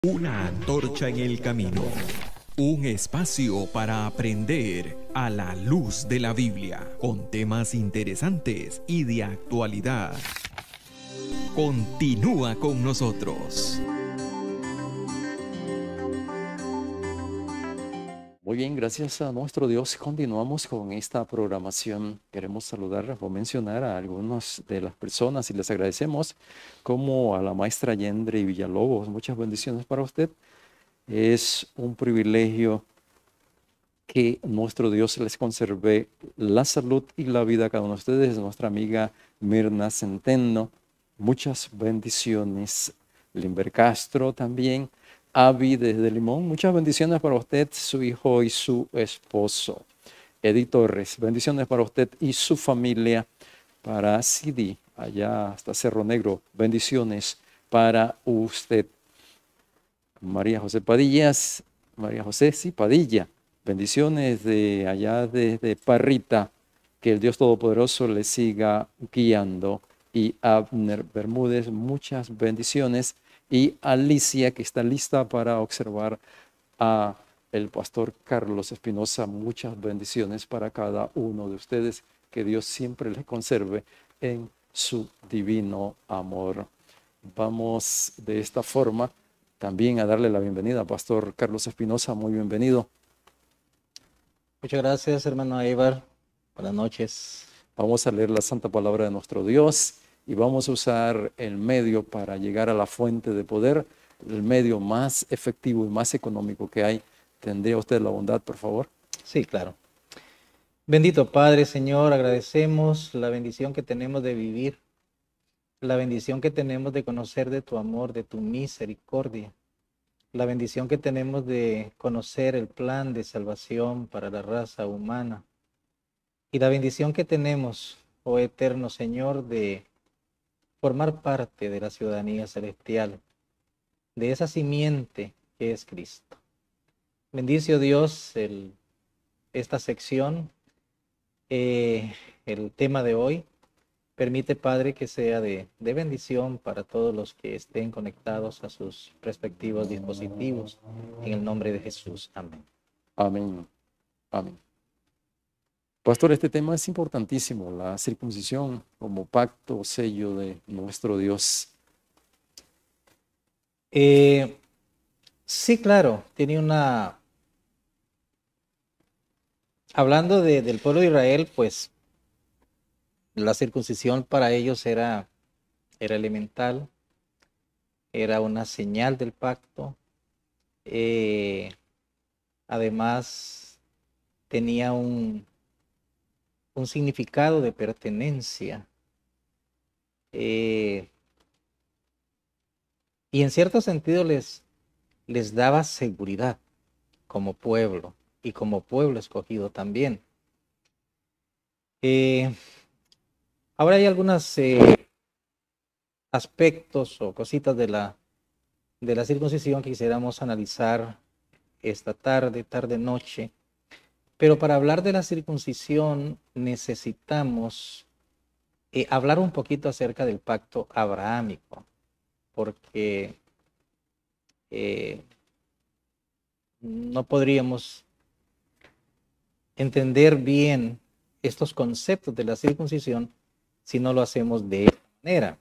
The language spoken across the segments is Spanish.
Una antorcha en el camino. Un espacio para aprender a la luz de la Biblia, con temas interesantes y de actualidad. Continúa con nosotros. Muy bien, gracias a nuestro Dios, continuamos con esta programación. Queremos saludar o mencionar a algunas de las personas y les agradecemos, como a la maestra Yendre Villalobos. Muchas bendiciones para usted. Es un privilegio que nuestro Dios les conserve la salud y la vida a cada uno de ustedes. Nuestra amiga Mirna Centeno, muchas bendiciones. Limber Castro también. Avi desde Limón, muchas bendiciones para usted, su hijo y su esposo. Eddie Torres, bendiciones para usted y su familia. Para Sidi, allá hasta Cerro Negro, bendiciones para usted. María José Padillas, María José, sí, Padilla, bendiciones de allá desde Parrita, que el Dios Todopoderoso le siga guiando. Y Abner Bermúdez, muchas bendiciones. Y Alicia, que está lista para observar a el pastor Carlos Espinosa, muchas bendiciones para cada uno de ustedes. Que Dios siempre les conserve en su divino amor. Vamos de esta forma también a darle la bienvenida a pastor Carlos Espinosa. Muy bienvenido. Muchas gracias, hermano Eibar. Buenas noches. Vamos a leer la santa palabra de nuestro Dios y vamos a usar el medio para llegar a la fuente de poder, el medio más efectivo y más económico que hay. ¿Tendría usted la bondad, por favor? Sí, claro. Bendito Padre, Señor, agradecemos la bendición que tenemos de vivir, la bendición que tenemos de conocer de tu amor, de tu misericordia, la bendición que tenemos de conocer el plan de salvación para la raza humana y la bendición que tenemos, oh eterno Señor, de formar parte de la ciudadanía celestial, de esa simiente que es Cristo. Bendice, oh Dios, esta sección, el tema de hoy. Permite, Padre, que sea de bendición para todos los que estén conectados a sus respectivos dispositivos. En el nombre de Jesús. Amén. Amén. Amén. Pastor, este tema es importantísimo, la circuncisión como pacto o sello de nuestro Dios. Sí, claro, tiene una... Hablando del pueblo de Israel, pues la circuncisión para ellos era elemental, era una señal del pacto. Además, tenía un significado de pertenencia. Y en cierto sentido les daba seguridad como pueblo y como pueblo escogido también. Ahora hay algunos aspectos o cositas de la circuncisión que quisiéramos analizar esta tarde-noche. Pero para hablar de la circuncisión necesitamos hablar un poquito acerca del pacto abrahámico, porque no podríamos entender bien estos conceptos de la circuncisión si no lo hacemos de esta manera.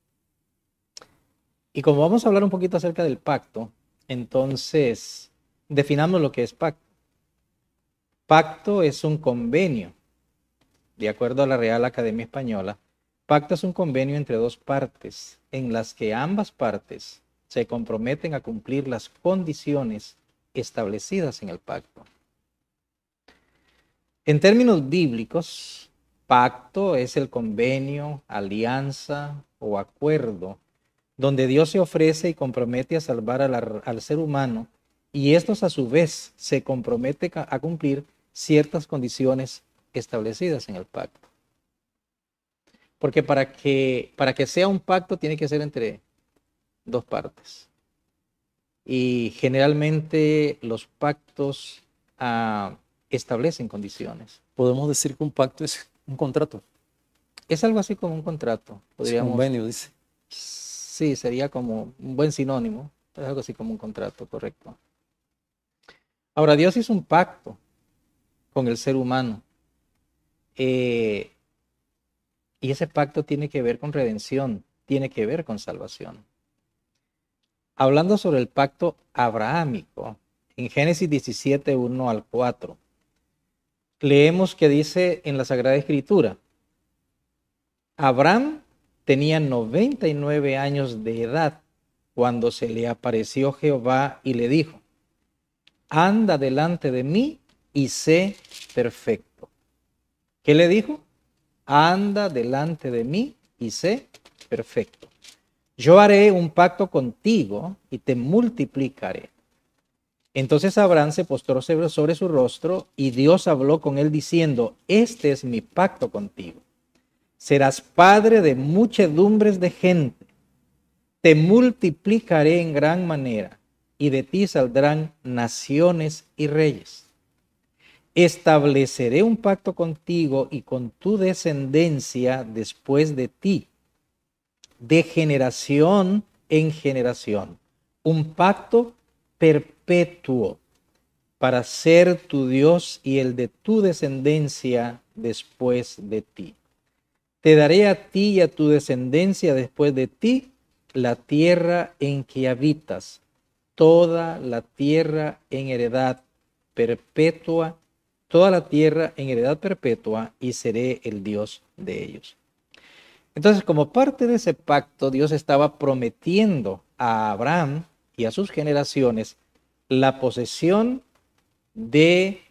Y como vamos a hablar un poquito acerca del pacto, entonces definamos lo que es pacto. Pacto es un convenio. De acuerdo a la Real Academia Española, pacto es un convenio entre dos partes en las que ambas partes se comprometen a cumplir las condiciones establecidas en el pacto. En términos bíblicos, pacto es el convenio, alianza o acuerdo donde Dios se ofrece y compromete a salvar al ser humano y estos a su vez se comprometen a cumplir ciertas condiciones establecidas en el pacto. Porque para que sea un pacto tiene que ser entre dos partes. Y generalmente los pactos establecen condiciones. Podemos decir que un pacto es un contrato. Es algo así como un contrato. Es un convenio, dice. Sí, sería como un buen sinónimo. Es algo así como un contrato, correcto. Ahora, Dios hizo un pacto con el ser humano. Y ese pacto tiene que ver con redención, tiene que ver con salvación. Hablando sobre el pacto abrahámico, en Génesis 17, 1 al 4, leemos que dice en la Sagrada Escritura: Abraham tenía 99 años de edad cuando se le apareció Jehová y le dijo: anda delante de mí y sé perfecto. ¿Qué le dijo? Anda delante de mí y sé perfecto. Yo haré un pacto contigo y te multiplicaré. Entonces Abraham se postró sobre su rostro y Dios habló con él diciendo: este es mi pacto contigo. Serás padre de muchedumbres de gente. Te multiplicaré en gran manera y de ti saldrán naciones y reyes. Estableceré un pacto contigo y con tu descendencia después de ti, de generación en generación, un pacto perpetuo para ser tu Dios y el de tu descendencia después de ti. Te daré a ti y a tu descendencia después de ti la tierra en que habitas, toda la tierra en heredad perpetua, toda la tierra en heredad perpetua, y seré el Dios de ellos. Entonces, como parte de ese pacto, Dios estaba prometiendo a Abraham y a sus generaciones la posesión de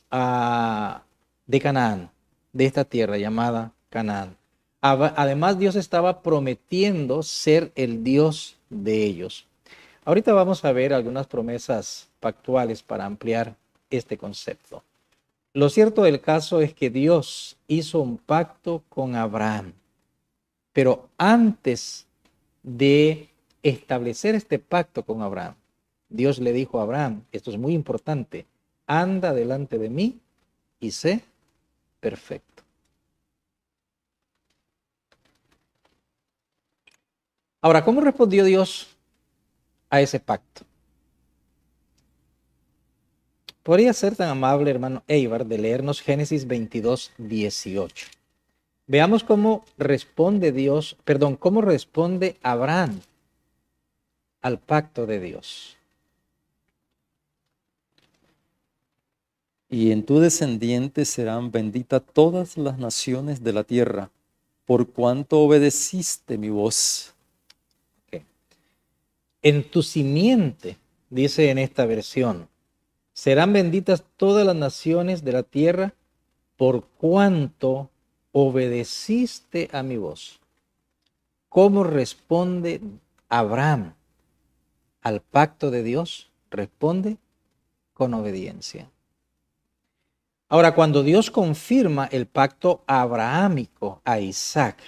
Canaán, de esta tierra llamada Canaán. Además, Dios estaba prometiendo ser el Dios de ellos. Ahorita vamos a ver algunas promesas pactuales para ampliar este concepto. Lo cierto del caso es que Dios hizo un pacto con Abraham, pero antes de establecer este pacto con Abraham, Dios le dijo a Abraham, esto es muy importante: anda delante de mí y sé perfecto. Ahora, ¿cómo respondió Dios a ese pacto? ¿Podría ser tan amable, hermano Eibar, de leernos Génesis 22, 18? Veamos cómo responde cómo responde Abraham al pacto de Dios. Y en tu descendiente serán benditas todas las naciones de la tierra, por cuanto obedeciste mi voz. En tu simiente, dice en esta versión, serán benditas todas las naciones de la tierra por cuanto obedeciste a mi voz. ¿Cómo responde Abraham al pacto de Dios? Responde con obediencia. Ahora, cuando Dios confirma el pacto abrahámico a Isaac,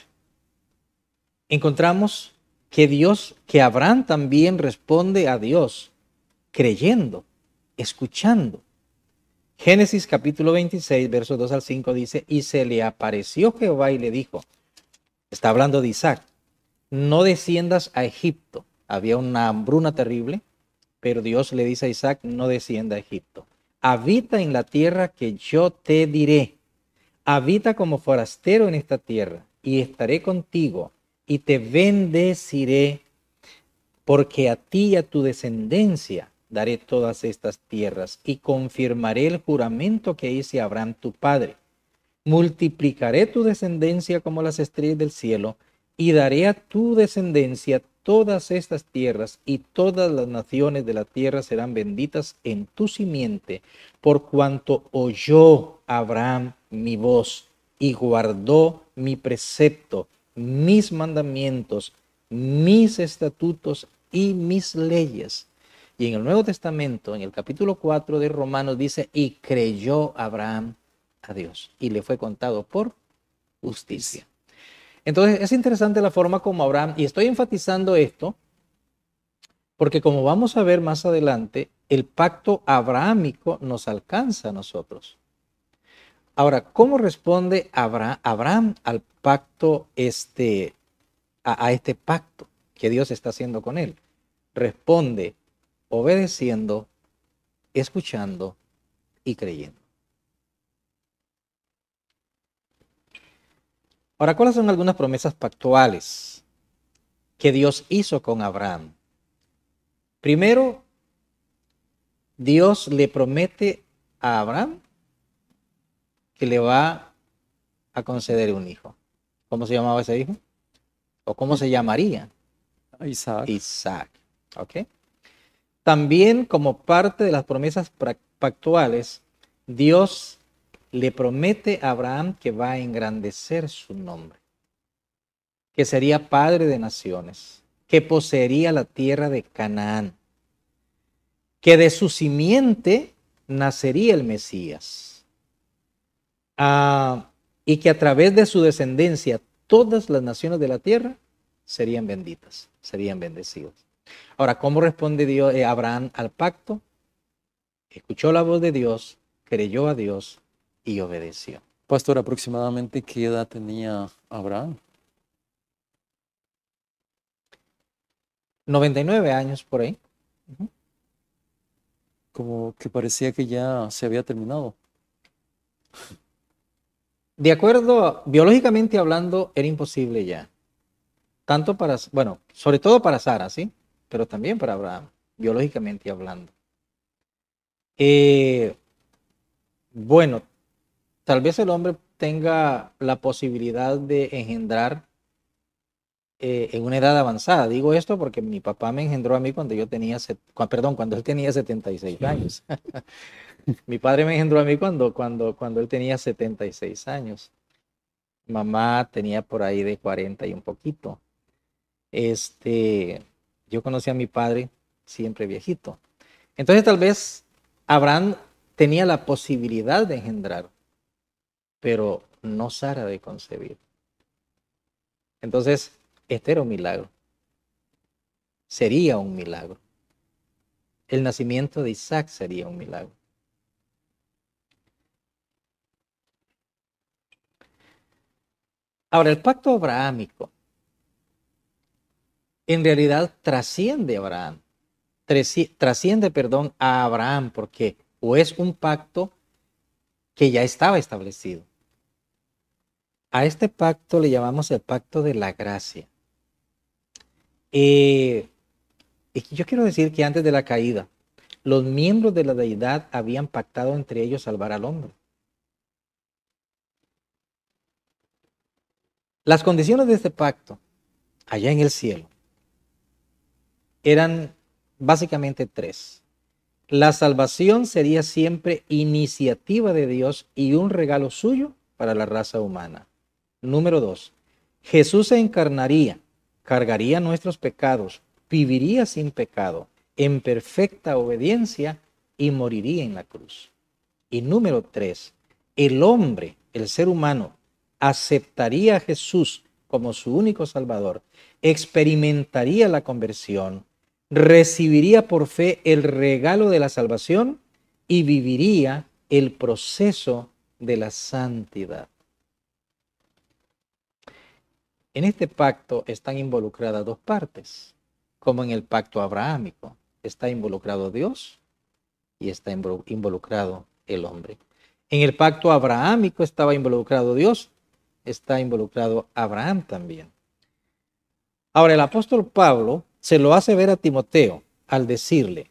encontramos que Abraham también responde a Dios creyendo, escuchando. Génesis capítulo 26, versos 2 al 5 dice: y se le apareció Jehová y le dijo, está hablando de Isaac, no desciendas a Egipto. Había una hambruna terrible, pero Dios le dice a Isaac, no descienda a Egipto. Habita en la tierra que yo te diré. Habita como forastero en esta tierra y estaré contigo y te bendeciré, porque a ti y a tu descendencia daré todas estas tierras y confirmaré el juramento que hice a Abraham tu padre. Multiplicaré tu descendencia como las estrellas del cielo y daré a tu descendencia todas estas tierras, y todas las naciones de la tierra serán benditas en tu simiente, por cuanto oyó Abraham mi voz y guardó mi precepto, mis mandamientos, mis estatutos y mis leyes. Y en el Nuevo Testamento, en el capítulo 4 de Romanos, dice: y creyó Abraham a Dios y le fue contado por justicia. Entonces es interesante la forma como Abraham, y estoy enfatizando esto porque, como vamos a ver más adelante, el pacto abrahámico nos alcanza a nosotros. Ahora, ¿cómo responde Abraham al pacto a este pacto que Dios está haciendo con él? Responde obedeciendo, escuchando y creyendo. Ahora, ¿cuáles son algunas promesas pactuales que Dios hizo con Abraham? Primero, Dios le promete a Abraham que le va a conceder un hijo. ¿Cómo se llamaba ese hijo? ¿O cómo se llamaría? Isaac. Isaac. ¿Ok? También, como parte de las promesas pactuales, Dios le promete a Abraham que va a engrandecer su nombre, que sería padre de naciones, que poseería la tierra de Canaán, que de su simiente nacería el Mesías, y que a través de su descendencia todas las naciones de la tierra serían benditas, serían bendecidas. Ahora, ¿cómo responde Abraham al pacto? Escuchó la voz de Dios, creyó a Dios y obedeció. Pastor, aproximadamente ¿qué edad tenía Abraham? 99 años por ahí. Como que parecía que ya se había terminado. De acuerdo, biológicamente hablando, era imposible ya. Tanto para, bueno, sobre todo para Sara, ¿sí? Pero también para Abraham, biológicamente hablando. Bueno, tal vez el hombre tenga la posibilidad de engendrar en una edad avanzada. Digo esto porque mi papá me engendró a mí cuando yo tenía, cuando él tenía 76 años. Mi padre me engendró a mí cuando él tenía 76 años. Mamá tenía por ahí de 40 y un poquito. Yo conocí a mi padre siempre viejito. Entonces tal vez Abraham tenía la posibilidad de engendrar, pero no Sara de concebir. Entonces, este era un milagro. Sería un milagro. El nacimiento de Isaac sería un milagro. Ahora, el pacto abrahámico en realidad trasciende a Abraham. Trasciende a Abraham, porque o es un pacto que ya estaba establecido. A este pacto le llamamos el pacto de la gracia. Y yo quiero decir que antes de la caída, los miembros de la deidad habían pactado entre ellos salvar al hombre. Las condiciones de este pacto, allá en el cielo, eran básicamente tres. La salvación sería siempre iniciativa de Dios y un regalo suyo para la raza humana. Número 2, Jesús se encarnaría, cargaría nuestros pecados, viviría sin pecado, en perfecta obediencia y moriría en la cruz. Y número 3, el hombre, el ser humano, aceptaría a Jesús como su único Salvador, experimentaría la conversión, recibiría por fe el regalo de la salvación y viviría el proceso de la santidad. En este pacto están involucradas dos partes, como en el pacto abrahámico. Está involucrado Dios y está involucrado el hombre. En el pacto abrahámico estaba involucrado Dios, está involucrado Abraham también. Ahora, el apóstol Pablo se lo hace ver a Timoteo al decirle,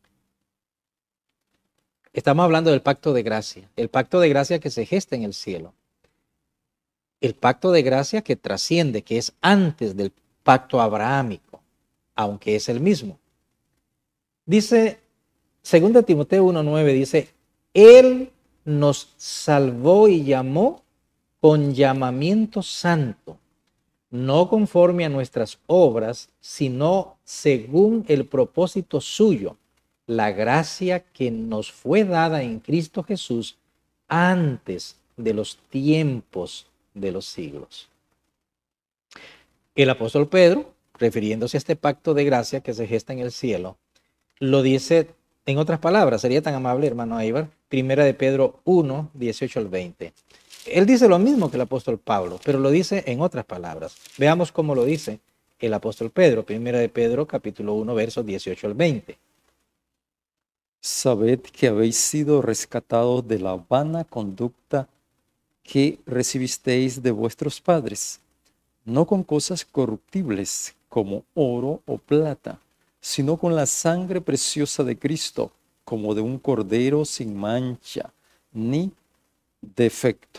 estamos hablando del pacto de gracia, el pacto de gracia que se gesta en el cielo. El pacto de gracia que trasciende, que es antes del pacto abrahámico, aunque es el mismo. Dice, 2 Timoteo 1:9 dice, Él nos salvó y llamó con llamamiento santo, no conforme a nuestras obras, sino según el propósito suyo, la gracia que nos fue dada en Cristo Jesús antes de los tiempos de los siglos. El apóstol Pedro, refiriéndose a este pacto de gracia que se gesta en el cielo, lo dice en otras palabras. Sería tan amable, hermano Aibar, 1 de Pedro 1, 18 al 20. Él dice lo mismo que el apóstol Pablo, pero lo dice en otras palabras. Veamos cómo lo dice el apóstol Pedro, 1 de Pedro capítulo 1, versos 18 al 20. Sabed que habéis sido rescatados de la vana conducta que recibisteis de vuestros padres, no con cosas corruptibles como oro o plata, sino con la sangre preciosa de Cristo, como de un cordero sin mancha ni defecto.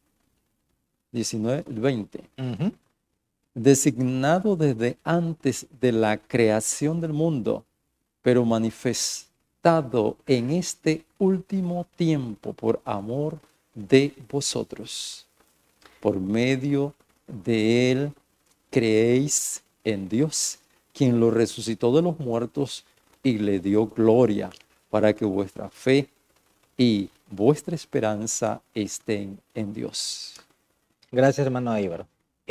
20. Ujú. Designado desde antes de la creación del mundo, pero manifestado en este último tiempo por amor de vosotros. Por medio de él creéis en Dios, quien lo resucitó de los muertos y le dio gloria, para que vuestra fe y vuestra esperanza estén en Dios. Gracias, hermano Íbaro.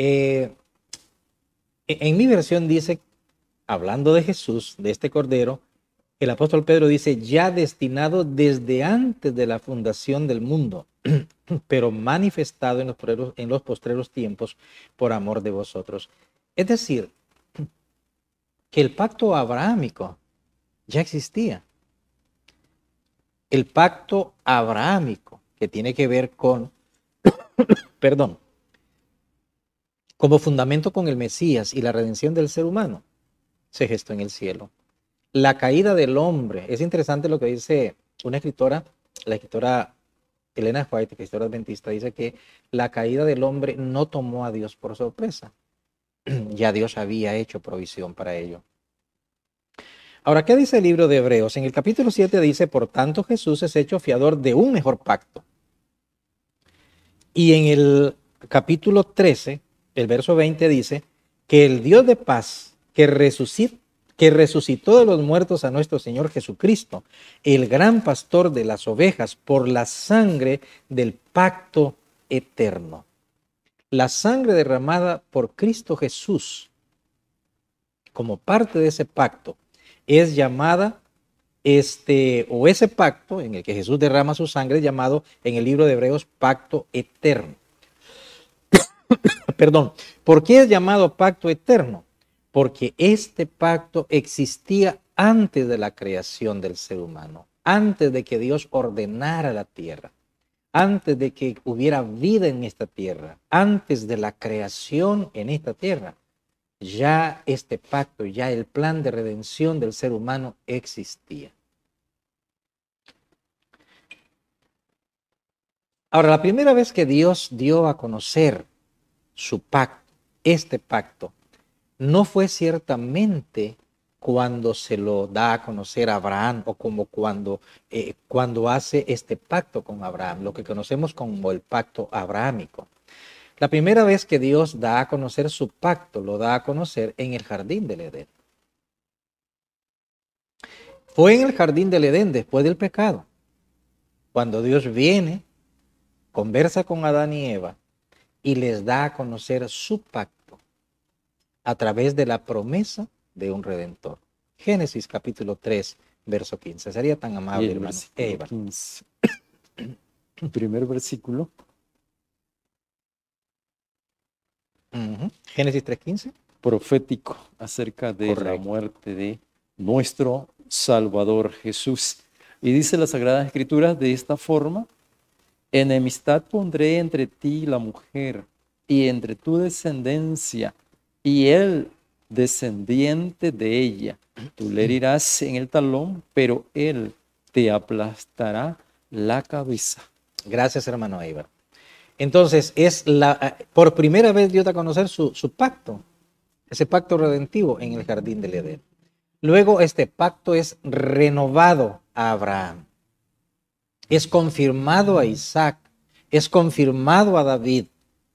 En mi versión dice, hablando de Jesús, de este Cordero, el apóstol Pedro dice, ya destinado desde antes de la fundación del mundo, pero manifestado en los postreros tiempos por amor de vosotros. Es decir, que el pacto abrahámico ya existía. El pacto abrahámico, que tiene que ver con, perdón, como fundamento con el Mesías y la redención del ser humano, se gestó en el cielo. La caída del hombre, es interesante lo que dice una escritora, la escritora Elena White, escritora adventista, dice que la caída del hombre no tomó a Dios por sorpresa. Ya Dios había hecho provisión para ello. Ahora, ¿qué dice el libro de Hebreos? En el capítulo 7 dice, por tanto Jesús es hecho fiador de un mejor pacto. Y en el capítulo 13, el verso 20 dice, que el Dios de paz que resucitó de los muertos a nuestro Señor Jesucristo, el gran pastor de las ovejas, por la sangre del pacto eterno. La sangre derramada por Cristo Jesús, como parte de ese pacto, es llamada, o ese pacto en el que Jesús derrama su sangre, es llamado en el libro de Hebreos pacto eterno. Perdón, ¿por qué es llamado pacto eterno? Porque este pacto existía antes de la creación del ser humano, antes de que Dios ordenara la tierra, antes de que hubiera vida en esta tierra, antes de la creación en esta tierra. Ya este pacto, ya el plan de redención del ser humano existía. Ahora, la primera vez que Dios dio a conocer su pacto, este pacto, no fue ciertamente cuando se lo da a conocer a Abraham o como cuando hace este pacto con Abraham, lo que conocemos como el pacto abrahámico. La primera vez que Dios da a conocer su pacto, lo da a conocer en el jardín del Edén. Fue en el jardín del Edén después del pecado, cuando Dios viene, conversa con Adán y Eva y les da a conocer su pacto a través de la promesa de un redentor. Génesis capítulo 3, verso 15. Sería tan amable, hermano. 15. Primer versículo. Génesis 3:15. Profético acerca de la muerte de nuestro Salvador Jesús. Y dice las Sagradas Escrituras de esta forma: enemistad pondré entre ti y la mujer, y entre tu descendencia y el descendiente de ella. Tú le herirás en el talón, pero él te aplastará la cabeza. Gracias, hermano Eibar. Entonces, por primera vez Dios da a conocer su pacto, ese pacto redentivo en el jardín del Edén. Luego este pacto es renovado a Abraham, es confirmado a Isaac, es confirmado a David,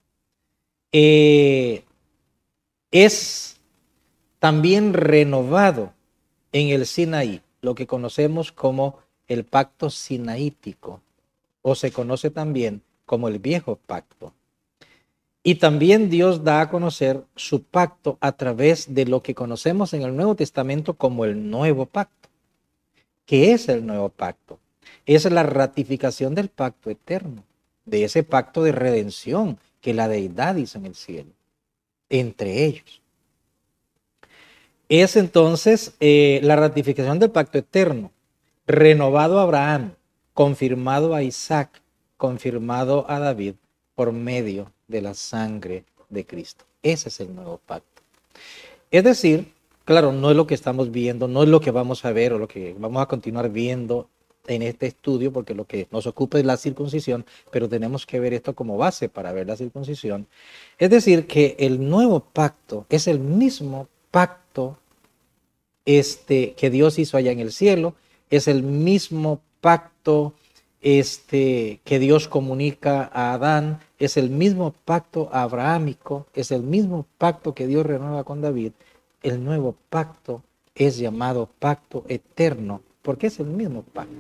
es también renovado en el Sinaí, lo que conocemos como el pacto sinaítico, o se conoce también como el viejo pacto. Y también Dios da a conocer su pacto a través de lo que conocemos en el Nuevo Testamento como el nuevo pacto. ¿Qué es el nuevo pacto? Es la ratificación del pacto eterno, de ese pacto de redención que la deidad hizo en el cielo, entre ellos. Es entonces la ratificación del pacto eterno, renovado a Abraham, confirmado a Isaac, confirmado a David por medio de la sangre de Cristo. Ese es el nuevo pacto. Es decir, claro, no es lo que estamos viendo, no es lo que vamos a ver o lo que vamos a continuar viendo en este estudio, porque lo que nos ocupa es la circuncisión, pero tenemos que ver esto como base para ver la circuncisión. Es decir, que el nuevo pacto es el mismo pacto que Dios hizo allá en el cielo, es el mismo pacto que Dios comunica a Adán, es el mismo pacto abrahámico, es el mismo pacto que Dios renueva con David. El nuevo pacto es llamado pacto eterno, porque es el mismo pacto.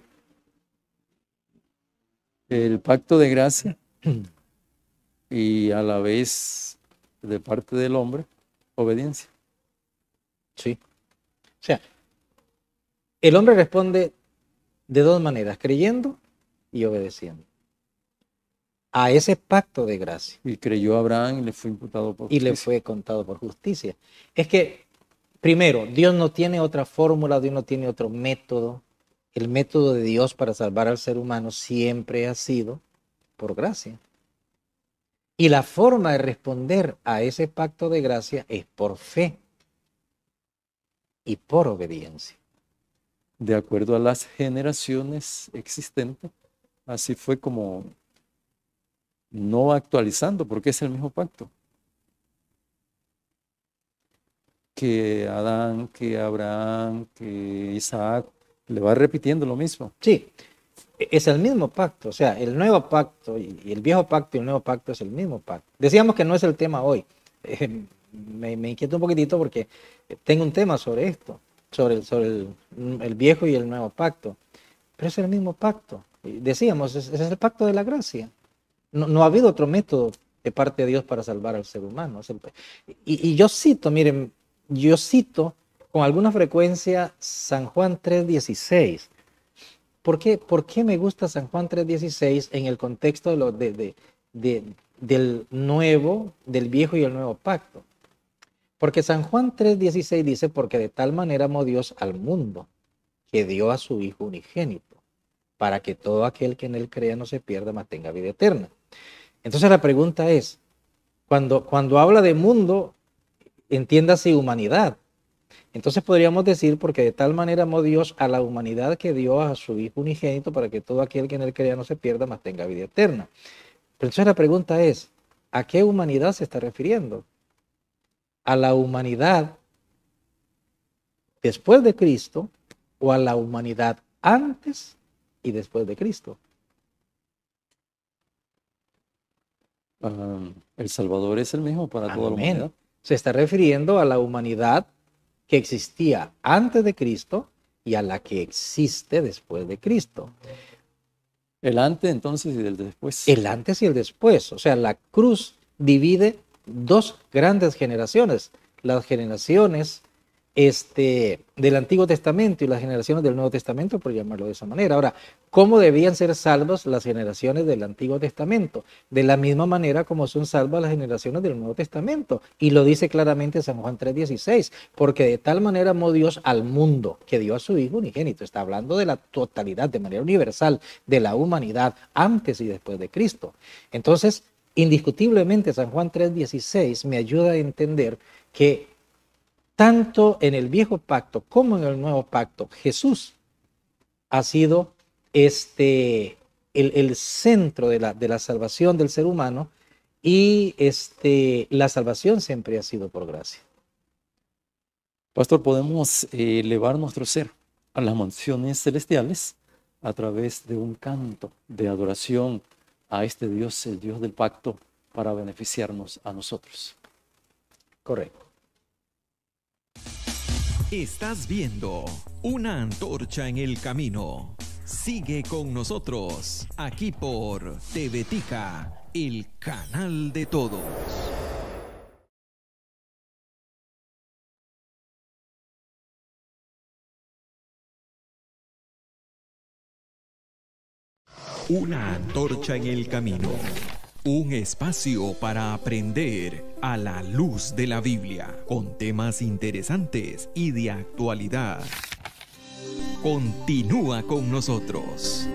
El pacto de gracia y a la vez de parte del hombre, obediencia. Sí. O sea, el hombre responde de dos maneras, creyendo y obedeciendo a ese pacto de gracia. Y creyó Abraham y le fue imputado por justicia. Y le fue contado por justicia. Es que, primero, Dios no tiene otra fórmula, Dios no tiene otro método. El método de Dios para salvar al ser humano siempre ha sido por gracia. Y la forma de responder a ese pacto de gracia es por fe y por obediencia. De acuerdo a las generaciones existentes, así fue como no actualizando, porque es el mismo pacto. Que Adán, que Abraham, que Isaac, le va repitiendo lo mismo. Sí, es el mismo pacto, o sea, el nuevo pacto y el viejo pacto y el nuevo pacto es el mismo pacto. Decíamos que no es el tema hoy. Me inquieta un poquitito porque tengo un tema sobre esto, sobre el viejo y el nuevo pacto, pero es el mismo pacto. Decíamos, es el pacto de la gracia. No ha habido otro método de parte de Dios para salvar al ser humano. Y yo cito, miren, yo cito con alguna frecuencia San Juan 3:16. ¿Por qué me gusta San Juan 3:16 en el contexto del nuevo, del viejo y el nuevo pacto? Porque San Juan 3:16 dice, porque de tal manera amó Dios al mundo, que dio a su Hijo unigénito, para que todo aquel que en él crea no se pierda, mas tenga vida eterna. Entonces la pregunta es, cuando habla de mundo, entiéndase humanidad. Entonces podríamos decir, porque de tal manera amó Dios a la humanidad que dio a su Hijo unigénito para que todo aquel que en él crea no se pierda, mas tenga vida eterna. Pero entonces la pregunta es, ¿a qué humanidad se está refiriendo? ¿A la humanidad después de Cristo o a la humanidad antes y después de Cristo? El Salvador es el mismo para toda la Amén. humanidad. Se está refiriendo a la humanidad que existía antes de Cristo y a la que existe después de Cristo. El antes entonces y el después. El antes y el después. O sea, la cruz divide dos grandes generaciones. Las generaciones del Antiguo Testamento y las generaciones del Nuevo Testamento, por llamarlo de esa manera. Ahora, ¿cómo debían ser salvas las generaciones del Antiguo Testamento? De la misma manera como son salvas las generaciones del Nuevo Testamento. Y lo dice claramente San Juan 3:16, porque de tal manera amó Dios al mundo que dio a su Hijo unigénito. Está hablando de la totalidad, de manera universal, de la humanidad antes y después de Cristo. Entonces, indiscutiblemente San Juan 3:16 me ayuda a entender que tanto en el viejo pacto como en el nuevo pacto, Jesús ha sido el centro de la salvación del ser humano y la salvación siempre ha sido por gracia. Pastor, podemos elevar nuestro ser a las mansiones celestiales a través de un canto de adoración a este Dios, el Dios del pacto, para beneficiarnos a nosotros. Correcto. Estás viendo Una Antorcha en el Camino. Sigue con nosotros aquí por TV Tica, el canal de todos. Una Antorcha en el Camino. Un espacio para aprender a la luz de la Biblia, con temas interesantes y de actualidad. Continúa con nosotros.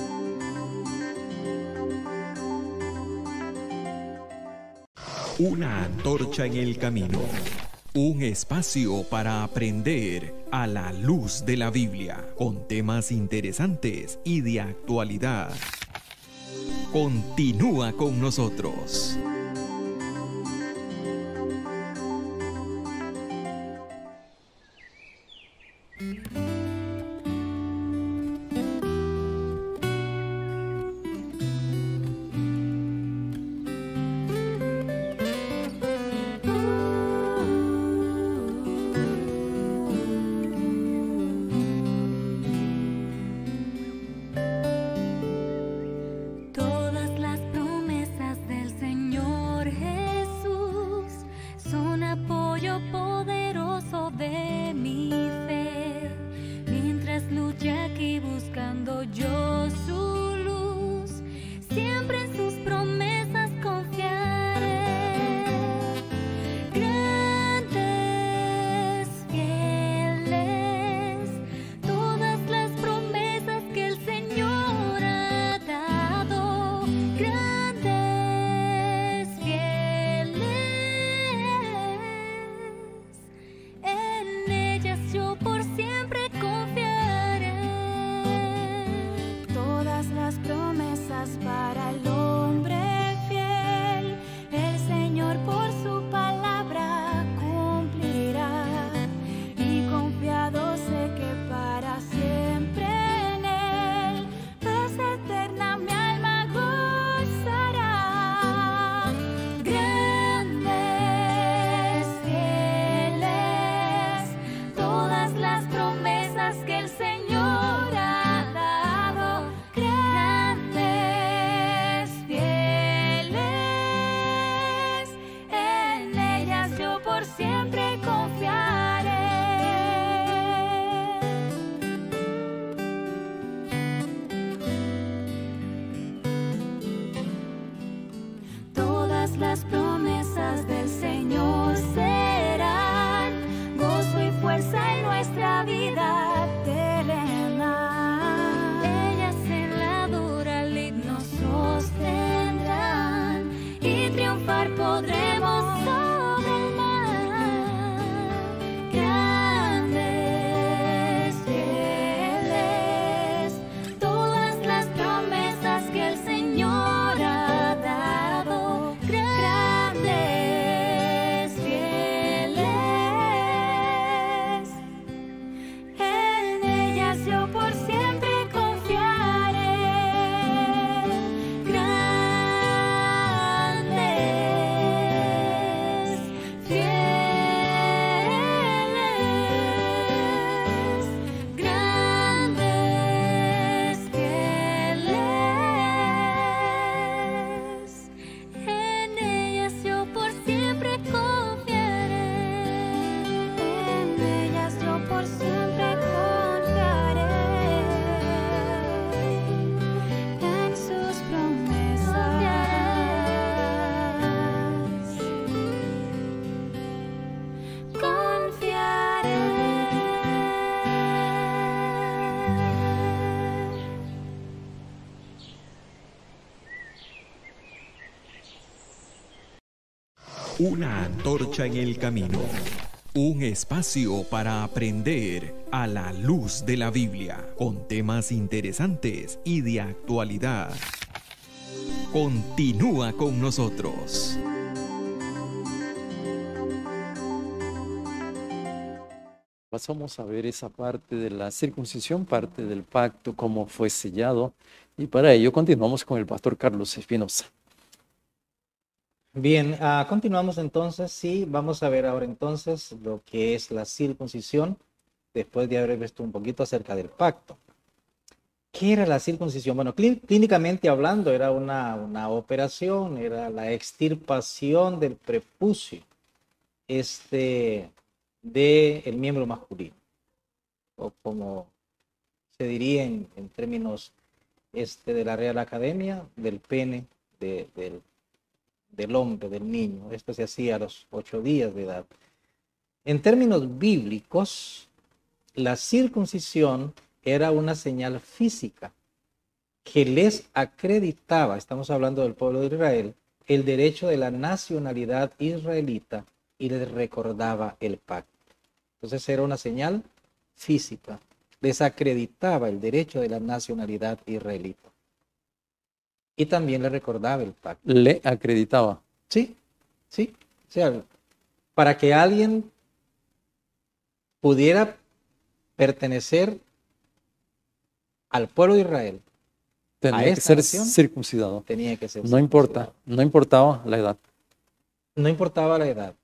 Una antorcha en el camino. Un espacio para aprender a la luz de la Biblia, con temas interesantes y de actualidad. Continúa con nosotros. Todas las promesas del Señor Jesús son apoyo poderoso de mi fe. Mientras luché aquí buscando yo su luz, siempre en sus promesas confiaré. Grandes, fieles, todas las promesas que el Señor ha dado. Grandes, fieles, en ellas yo por siempre confiaré. Todas las promesas para el hombre fiel, el Señor por su palabra cumplirá. Y confiado sé que para siempre en Él, paz eterna mi alma gozará. Grandes, fieles, todas las promesas que el Señor ha dado. Grandes, fieles, en ellas yo por siempre confiaré. Todas las promesas del Señor serán gozo y fuerza en nuestra vida terrena. Ellas en la dura lid nos sostendrán y triunfar podremos sobre el mar. Grandes, fieles, todas las promesas que el Señor ha dado. Grandes, fieles, en ellas yo por siempre confiaré. Grandes, fieles, grandes, fieles, en ellas yo por siempre confiaré. En ellas yo por siempre confiaré. En sus promesas confiaré. Una antorcha en el camino. Un espacio para aprender a la luz de la Biblia, con temas interesantes y de actualidad. Continúa con nosotros. Pasamos a ver esa parte de la circuncisión, parte del pacto, cómo fue sellado. Y para ello continuamos con el pastor Carlos Espinosa. Bien, continuamos entonces. Sí, vamos a ver ahora entonces lo que es la circuncisión, después de haber visto un poquito acerca del pacto. ¿Qué era la circuncisión? Bueno, clínicamente hablando, era una operación, era la extirpación del prepucio del miembro masculino, o como se diría en términos de la Real Academia, del pene del hombre, del niño. Esto se hacía a los 8 días de edad. En términos bíblicos, la circuncisión era una señal física que les acreditaba, estamos hablando del pueblo de Israel, el derecho de la nacionalidad israelita y les recordaba el pacto. Entonces era una señal física, les acreditaba el derecho de la nacionalidad israelita. Y también le recordaba el pacto. Le acreditaba. Sí, sí. O sea, para que alguien pudiera pertenecer al pueblo de Israel, Tenía a que esta ser nación, circuncidado. tenía que ser No importa, no importaba la edad. No importaba la edad.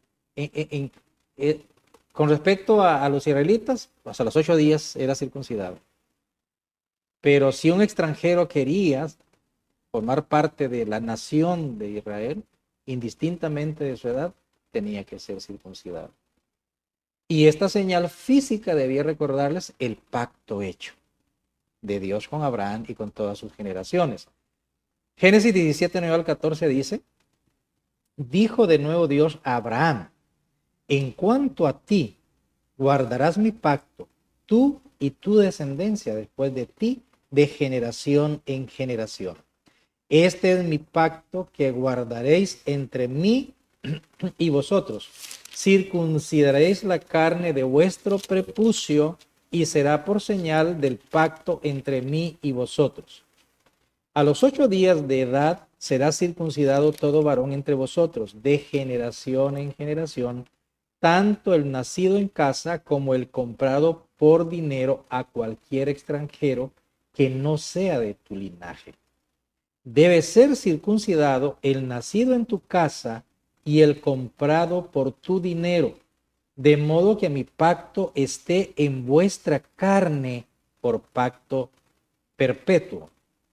Con respecto a los israelitas, hasta los 8 días era circuncidado. Pero si un extranjero quería formar parte de la nación de Israel, indistintamente de su edad, tenía que ser circuncidado. Y esta señal física debía recordarles el pacto hecho de Dios con Abraham y con todas sus generaciones. Génesis 17, 9 al 14 dice: dijo de nuevo Dios a Abraham: en cuanto a ti, guardarás mi pacto, tú y tu descendencia después de ti, de generación en generación. Este es mi pacto que guardaréis entre mí y vosotros. Circuncidaréis la carne de vuestro prepucio y será por señal del pacto entre mí y vosotros. A los 8 días de edad será circuncidado todo varón entre vosotros, de generación en generación, tanto el nacido en casa como el comprado por dinero a cualquier extranjero que no sea de tu linaje. Debe ser circuncidado el nacido en tu casa y el comprado por tu dinero, de modo que mi pacto esté en vuestra carne por pacto perpetuo.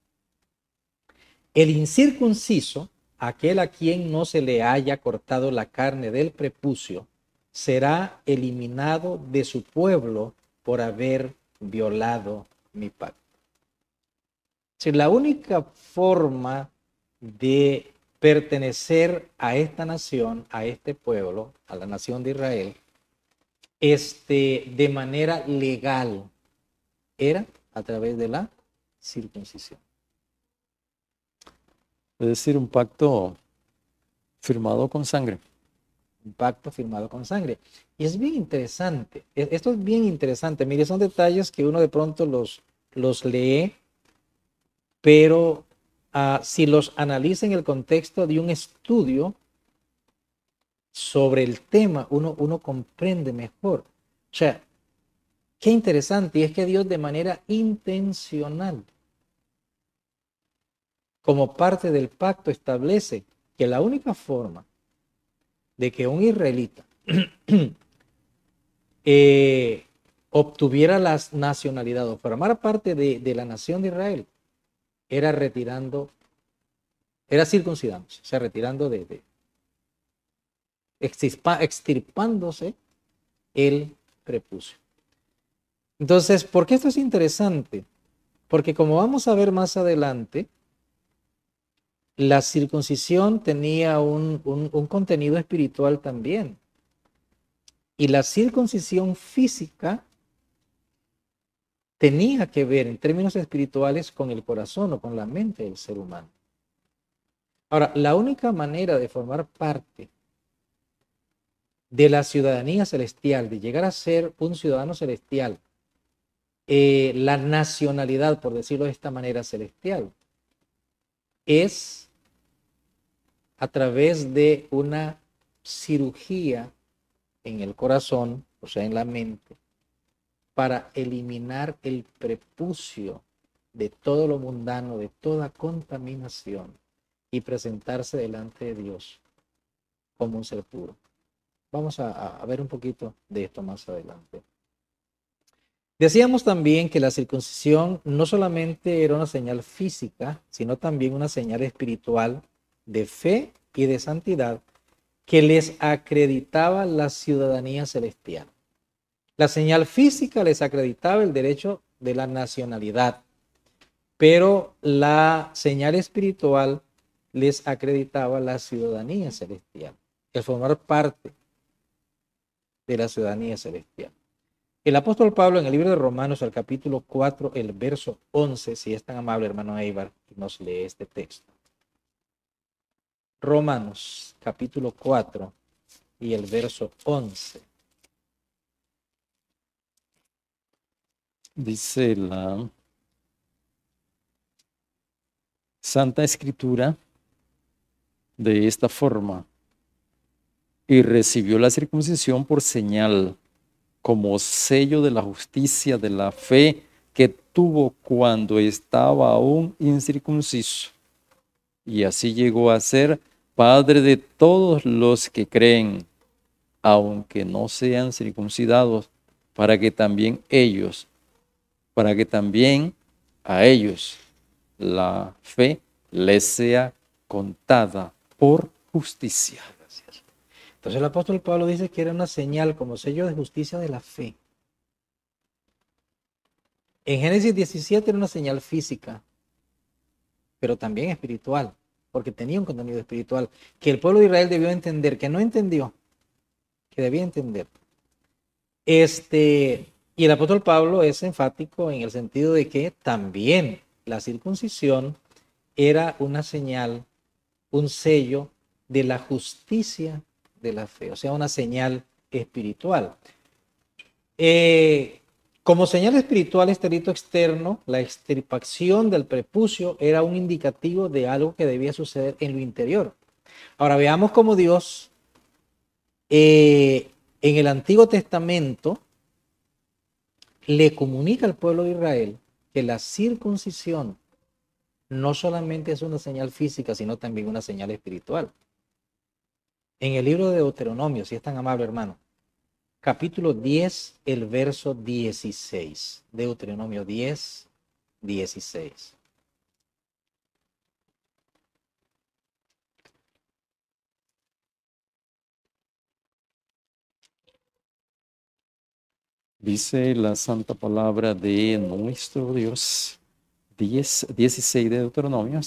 El incircunciso, aquel a quien no se le haya cortado la carne del prepucio, será eliminado de su pueblo por haber violado mi pacto. Si la única forma de pertenecer a esta nación, a este pueblo, a la nación de Israel, de manera legal, era a través de la circuncisión. Es decir, un pacto firmado con sangre. Un pacto firmado con sangre. Y es bien interesante. Esto es bien interesante. Mire, son detalles que uno de pronto los lee, pero si los analiza en el contexto de un estudio sobre el tema, uno comprende mejor. O sea, qué interesante. Y es que Dios, de manera intencional, como parte del pacto, establece que la única forma de que un israelita obtuviera la nacionalidad o formara parte de la nación de Israel era circuncidándose, o sea, retirando extirpándose el prepucio. Entonces, ¿por qué esto es interesante? Porque como vamos a ver más adelante, la circuncisión tenía un contenido espiritual también. Y la circuncisión física tenía que ver en términos espirituales con el corazón o con la mente del ser humano. Ahora, la única manera de formar parte de la ciudadanía celestial, de llegar a ser un ciudadano celestial, la nacionalidad, por decirlo de esta manera, celestial, es a través de una cirugía en el corazón, o sea, en la mente, para eliminar el prepucio de todo lo mundano, de toda contaminación, y presentarse delante de Dios como un ser puro. Vamos a ver un poquito de esto más adelante. Decíamos también que la circuncisión no solamente era una señal física, sino también una señal espiritual de fe y de santidad que les acreditaba la ciudadanía celestial. La señal física les acreditaba el derecho de la nacionalidad, pero la señal espiritual les acreditaba la ciudadanía celestial, el formar parte de la ciudadanía celestial. El apóstol Pablo en el libro de Romanos, al capítulo 4, el verso 11, si es tan amable, hermano Eibar, nos lee este texto. Romanos, capítulo 4 y el verso 11. Dice la Santa Escritura de esta forma: y recibió la circuncisión por señal, como sello de la justicia de la fe que tuvo cuando estaba aún incircunciso. Y así llegó a ser padre de todos los que creen, aunque no sean circuncidados, para que también a ellos la fe les sea contada por justicia. Entonces el apóstol Pablo dice que era una señal como sello de justicia de la fe. En Génesis 17 era una señal física, pero también espiritual, porque tenía un contenido espiritual que el pueblo de Israel debió entender, que no entendió, que debía entender. Y el apóstol Pablo es enfático en el sentido de que también la circuncisión era una señal, un sello de la justicia de la fe, o sea, una señal espiritual. Como señal espiritual, este rito externo, la extirpación del prepucio, era un indicativo de algo que debía suceder en lo interior. Ahora veamos cómo Dios en el Antiguo Testamento le comunica al pueblo de Israel que la circuncisión no solamente es una señal física, sino también una señal espiritual. En el libro de Deuteronomio, si es tan amable, hermano, capítulo 10, el verso 16. Deuteronomio 10, 16. Dice la santa palabra de nuestro Dios, 16 de Deuteronomio.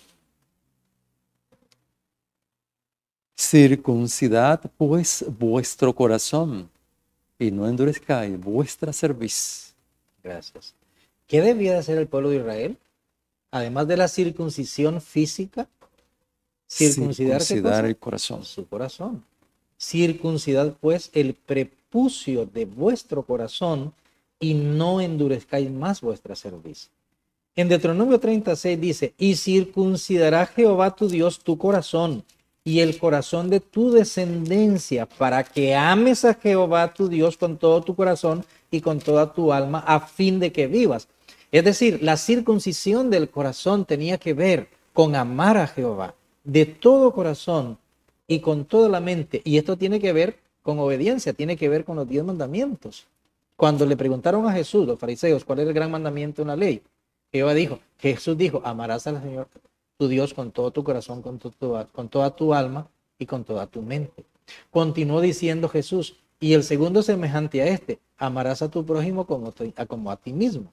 Circuncidad pues vuestro corazón y no endurezcáis vuestra cerviz. Gracias. ¿Qué debía de hacer el pueblo de Israel? Además de la circuncisión física, circuncidar el corazón. Su corazón. Circuncidad pues el prepucio de vuestro corazón y no endurezcáis más vuestra cerviz. En Deuteronomio 36 dice: y circuncidará Jehová tu Dios tu corazón y el corazón de tu descendencia, para que ames a Jehová tu Dios con todo tu corazón y con toda tu alma, a fin de que vivas. Es decir, la circuncisión del corazón tenía que ver con amar a Jehová de todo corazón y con toda la mente. Y esto tiene que ver con obediencia, tiene que ver con los 10 mandamientos. Cuando le preguntaron a Jesús, los fariseos, cuál era el gran mandamiento en la ley, Jesús dijo, amarás al Señor tu Dios con todo tu corazón, con toda tu alma y con toda tu mente. Continuó diciendo Jesús, y el segundo semejante a este, amarás a tu prójimo como a ti mismo.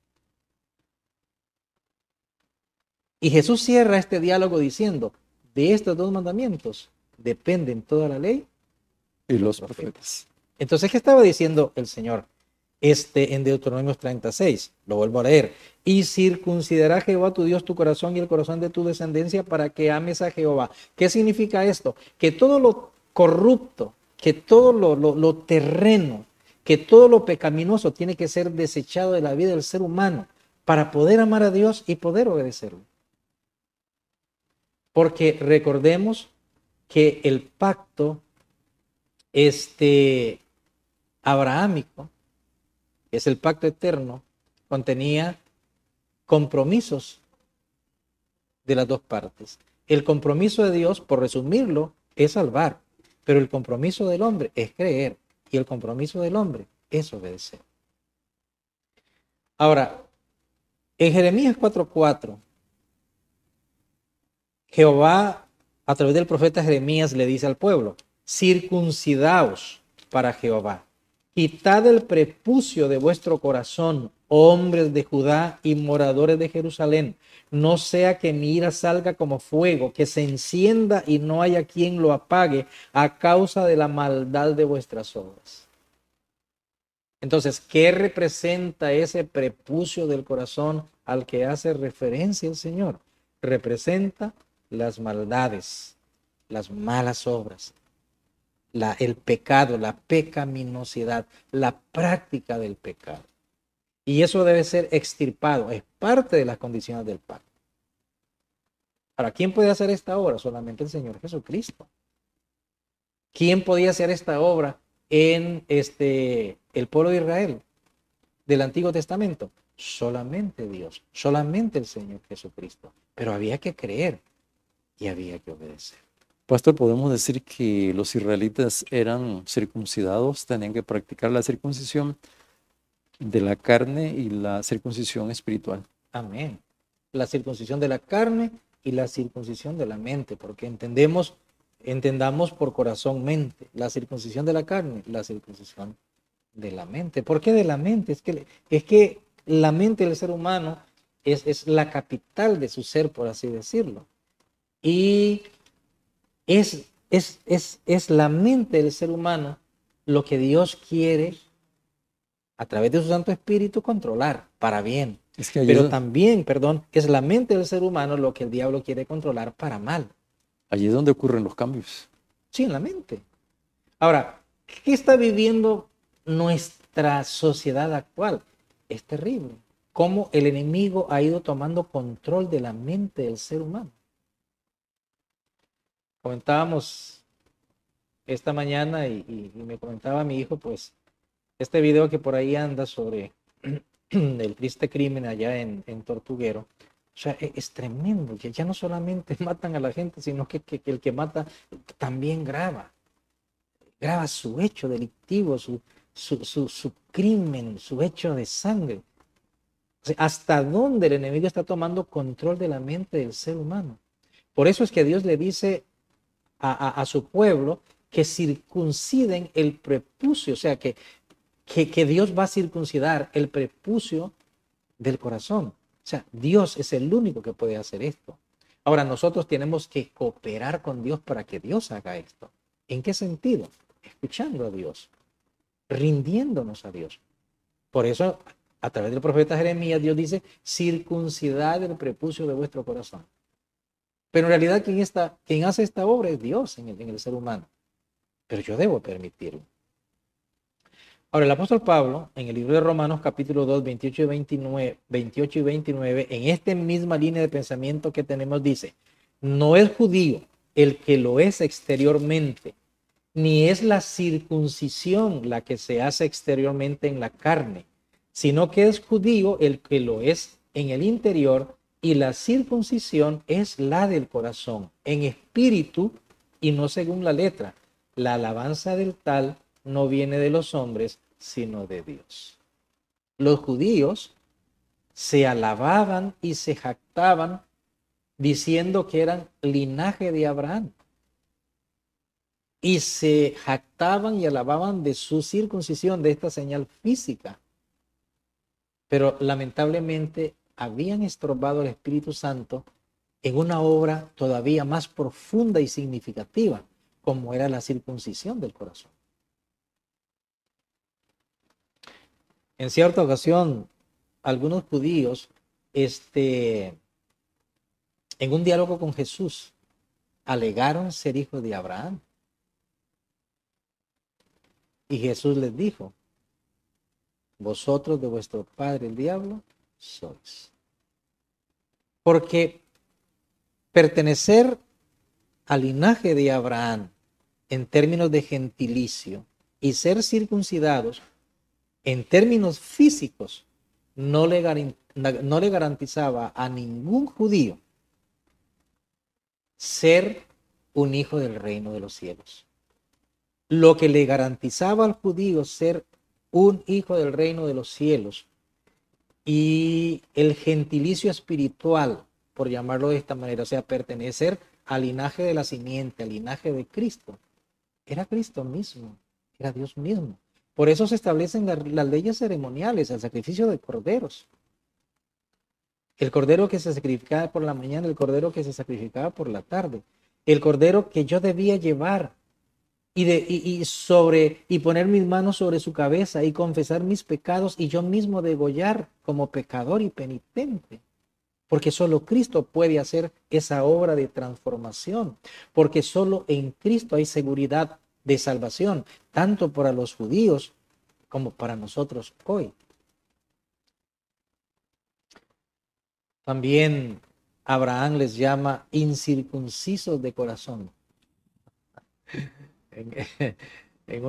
Y Jesús cierra este diálogo diciendo, de estos 2 mandamientos dependen toda la ley y los profetas. Entonces, ¿qué estaba diciendo el Señor? En Deuteronomio 36, lo vuelvo a leer. Y circuncidará Jehová tu Dios tu corazón y el corazón de tu descendencia para que ames a Jehová. ¿Qué significa esto? Que todo lo corrupto, que todo lo terreno, que todo lo pecaminoso tiene que ser desechado de la vida del ser humano para poder amar a Dios y poder obedecerlo. Porque recordemos que el pacto abrahámico, que es el pacto eterno, contenía compromisos de las 2 partes. El compromiso de Dios, por resumirlo, es salvar, pero el compromiso del hombre es creer y el compromiso del hombre es obedecer. Ahora, en Jeremías 4:4, Jehová, a través del profeta Jeremías, le dice al pueblo, circuncidaos para Jehová, quitad el prepucio de vuestro corazón, hombres de Judá y moradores de Jerusalén, no sea que mi ira salga como fuego, que se encienda y no haya quien lo apague a causa de la maldad de vuestras obras. Entonces, ¿qué representa ese prepucio del corazón al que hace referencia el Señor? Representa las maldades, las malas obras, el pecado, la pecaminosidad, la práctica del pecado. Y eso debe ser extirpado, es parte de las condiciones del pacto. Ahora, ¿quién puede hacer esta obra? Solamente el Señor Jesucristo. ¿Quién podía hacer esta obra en el pueblo de Israel del Antiguo Testamento? Solamente Dios, solamente el Señor Jesucristo. Pero había que creer y había que obedecer. Pastor, podemos decir que los israelitas eran circuncidados, tenían que practicar la circuncisión de la carne y la circuncisión espiritual. Amén. La circuncisión de la carne y la circuncisión de la mente, porque entendamos por corazón mente, la circuncisión de la carne, la circuncisión de la mente. ¿Por qué de la mente? Es que la mente del ser humano es la capital de su ser, por así decirlo. Y es la mente del ser humano lo que Dios quiere a través de su Santo Espíritu controlar para bien. Pero también, es la mente del ser humano lo que el diablo quiere controlar para mal. Allí es donde ocurren los cambios. Sí, en la mente. Ahora, ¿qué está viviendo nuestra sociedad actual? Es terrible. Cómo el enemigo ha ido tomando control de la mente del ser humano. Comentábamos esta mañana y me comentaba mi hijo, pues, este video que por ahí anda sobre el triste crimen allá en Tortuguero. O sea, es tremendo, que ya no solamente matan a la gente, sino que el que mata también graba su hecho delictivo, su crimen, su hecho de sangre. O sea, hasta dónde el enemigo está tomando control de la mente del ser humano. Por eso es que Dios le dice a su pueblo que circunciden el prepucio, o sea, que Dios va a circuncidar el prepucio del corazón. O sea, Dios es el único que puede hacer esto. Ahora, nosotros tenemos que cooperar con Dios para que Dios haga esto. ¿En qué sentido? Escuchando a Dios, rindiéndonos a Dios. Por eso, a través del profeta Jeremías, Dios dice, circuncidad el prepucio de vuestro corazón. Pero en realidad, quien hace esta obra es Dios en el ser humano. Pero yo debo permitirlo. Ahora, el apóstol Pablo, en el libro de Romanos, capítulo 2, 28 y 29, en esta misma línea de pensamiento que tenemos, dice, no es judío el que lo es exteriormente, ni es la circuncisión la que se hace exteriormente en la carne, sino que es judío el que lo es en el interior, y la circuncisión es la del corazón, en espíritu y no según la letra. La alabanza del tal no viene de los hombres, sino de Dios. Los judíos se alababan y se jactaban diciendo que eran linaje de Abraham. Y se jactaban y alababan de su circuncisión, de esta señal física. Pero lamentablemente habían estorbado al Espíritu Santo en una obra todavía más profunda y significativa, como era la circuncisión del corazón. En cierta ocasión, algunos judíos, en un diálogo con Jesús, alegaron ser hijos de Abraham. Y Jesús les dijo, vosotros de vuestro padre el diablo sois. Porque pertenecer al linaje de Abraham en términos de gentilicio y ser circuncidados en términos físicos no le garantizaba a ningún judío ser un hijo del reino de los cielos. Lo que le garantizaba al judío ser un hijo del reino de los cielos y el gentilicio espiritual, por llamarlo de esta manera, o sea, pertenecer al linaje de la simiente, al linaje de Cristo, era Cristo mismo, era Dios mismo. Por eso se establecen las leyes ceremoniales, el sacrificio de corderos. El cordero que se sacrificaba por la mañana, el cordero que se sacrificaba por la tarde. El cordero que yo debía llevar y poner mis manos sobre su cabeza y confesar mis pecados y yo mismo degollar como pecador y penitente. Porque solo Cristo puede hacer esa obra de transformación, porque solo en Cristo hay seguridad de salvación, tanto para los judíos como para nosotros hoy. También Abraham les llama incircuncisos de corazón. En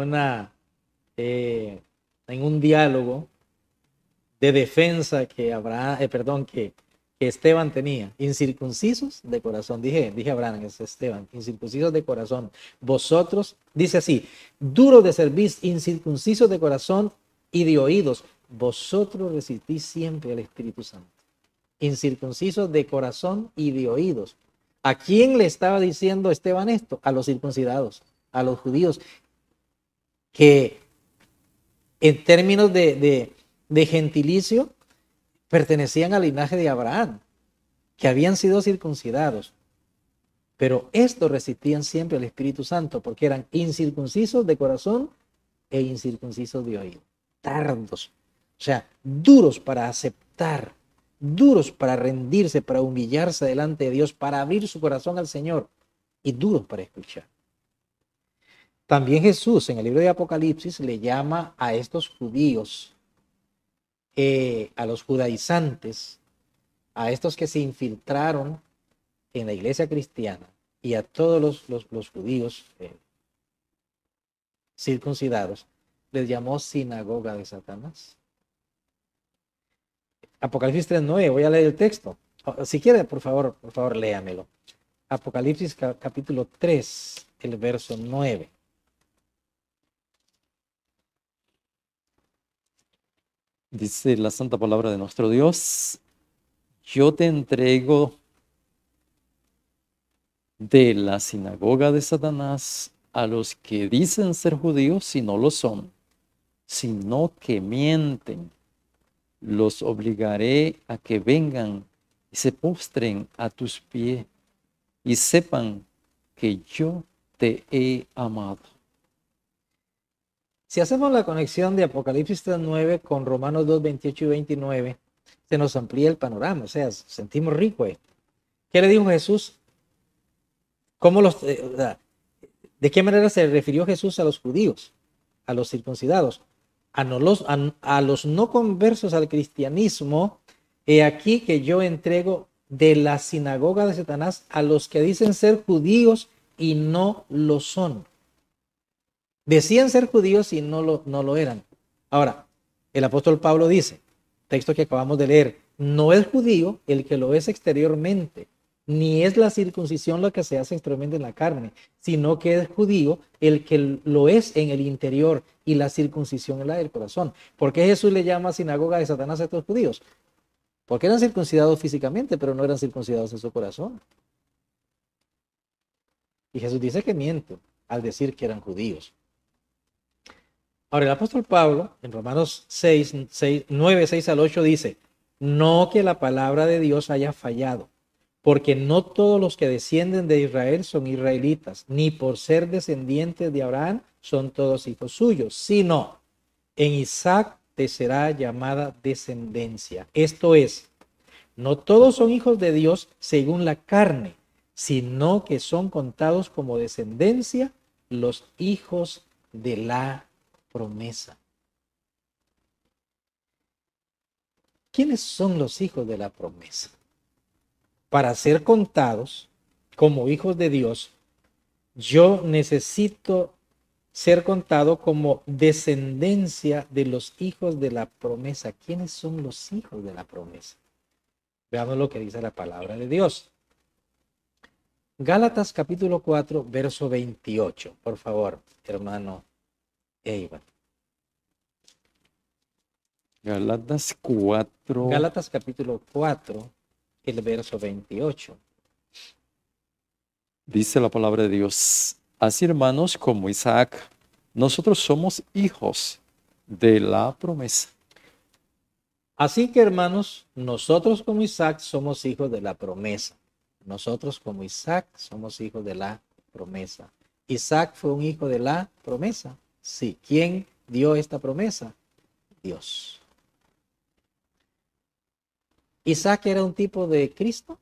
un diálogo de defensa que Esteban tenía, incircuncisos de corazón, dije Abraham, es Esteban, incircuncisos de corazón, vosotros, dice así, duros de cerviz, incircuncisos de corazón y de oídos, vosotros resistís siempre al Espíritu Santo. Incircuncisos de corazón y de oídos. ¿A quién le estaba diciendo Esteban esto? A los circuncidados, a los judíos, que en términos de gentilicio pertenecían al linaje de Abraham, que habían sido circuncidados, pero estos resistían siempre al Espíritu Santo porque eran incircuncisos de corazón e incircuncisos de oído, tardos, o sea, duros para aceptar, duros para rendirse, para humillarse delante de Dios, para abrir su corazón al Señor y duros para escuchar. También Jesús en el libro de Apocalipsis le llama a estos judíos, a los judaizantes, a estos que se infiltraron en la iglesia cristiana y a todos los judíos circuncidados, les llamó sinagoga de Satanás. Apocalipsis 3:9, voy a leer el texto. Si quiere, por favor, léamelo. Apocalipsis capítulo 3, el verso 9. Dice la santa palabra de nuestro Dios, yo te entrego de la sinagoga de Satanás a los que dicen ser judíos y no lo son, sino que mienten. Los obligaré a que vengan y se postren a tus pies y sepan que yo te he amado. Si hacemos la conexión de Apocalipsis 3:9 con Romanos 2:28 y 29, se nos amplía el panorama, o sea, sentimos rico esto. ¿Qué le dijo Jesús? ¿De qué manera se refirió Jesús a los judíos, a los circuncidados? A los no conversos al cristianismo, he aquí que yo entrego de la sinagoga de Satanás a los que dicen ser judíos y no lo son. Decían ser judíos y no lo eran. Ahora, el apóstol Pablo dice, texto que acabamos de leer, no es judío el que lo es exteriormente, ni es la circuncisión lo que se hace exteriormente en la carne, sino que es judío el que lo es en el interior y la circuncisión es la del corazón. ¿Por qué Jesús le llama sinagoga de Satanás a estos judíos? Porque eran circuncidados físicamente, pero no eran circuncidados en su corazón. Y Jesús dice que miente al decir que eran judíos. Ahora, el apóstol Pablo, en Romanos 9, 6 al 8, dice, no que la palabra de Dios haya fallado, porque no todos los que descienden de Israel son israelitas, ni por ser descendientes de Abraham son todos hijos suyos, sino en Isaac te será llamada descendencia. Esto es, no todos son hijos de Dios según la carne, sino que son contados como descendencia los hijos de la promesa. ¿Quiénes son los hijos de la promesa? Para ser contados como hijos de Dios, yo necesito ser contado como descendencia de los hijos de la promesa. ¿Quiénes son los hijos de la promesa? Veamos lo que dice la palabra de Dios. Gálatas capítulo 4, verso 28. Por favor, hermano Eibar. Gálatas 4. Gálatas capítulo 4, el verso 28. Dice la palabra de Dios, así hermanos como Isaac, nosotros somos hijos de la promesa. Así que hermanos, nosotros como Isaac somos hijos de la promesa. Nosotros como Isaac somos hijos de la promesa. Isaac fue un hijo de la promesa. Sí. ¿Quién dio esta promesa? Dios. ¿Isaac era un tipo de Cristo?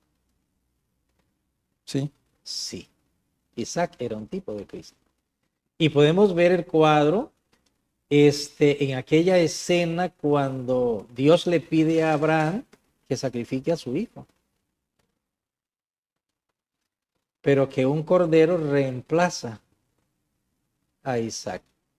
Sí. Sí. Isaac era un tipo de Cristo. Y podemos ver el cuadro en aquella escena cuando Dios le pide a Abraham que sacrifique a su hijo. Pero que un cordero reemplaza a Isaac.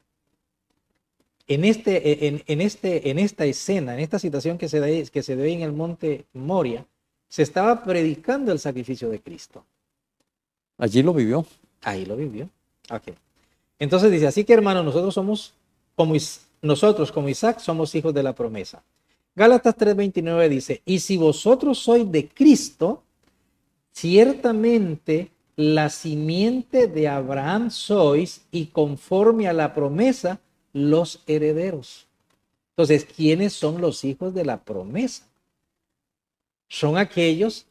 En esta escena, en esta situación que se ve en el monte Moria, se estaba predicando el sacrificio de Cristo. Allí lo vivió. Ahí lo vivió. Okay. Entonces dice, así que hermanos, nosotros como Isaac somos hijos de la promesa. Gálatas 3:29 dice, y si vosotros sois de Cristo, ciertamente la simiente de Abraham sois y conforme a la promesa los herederos. Entonces, ¿quiénes son los hijos de la promesa? Son aquellos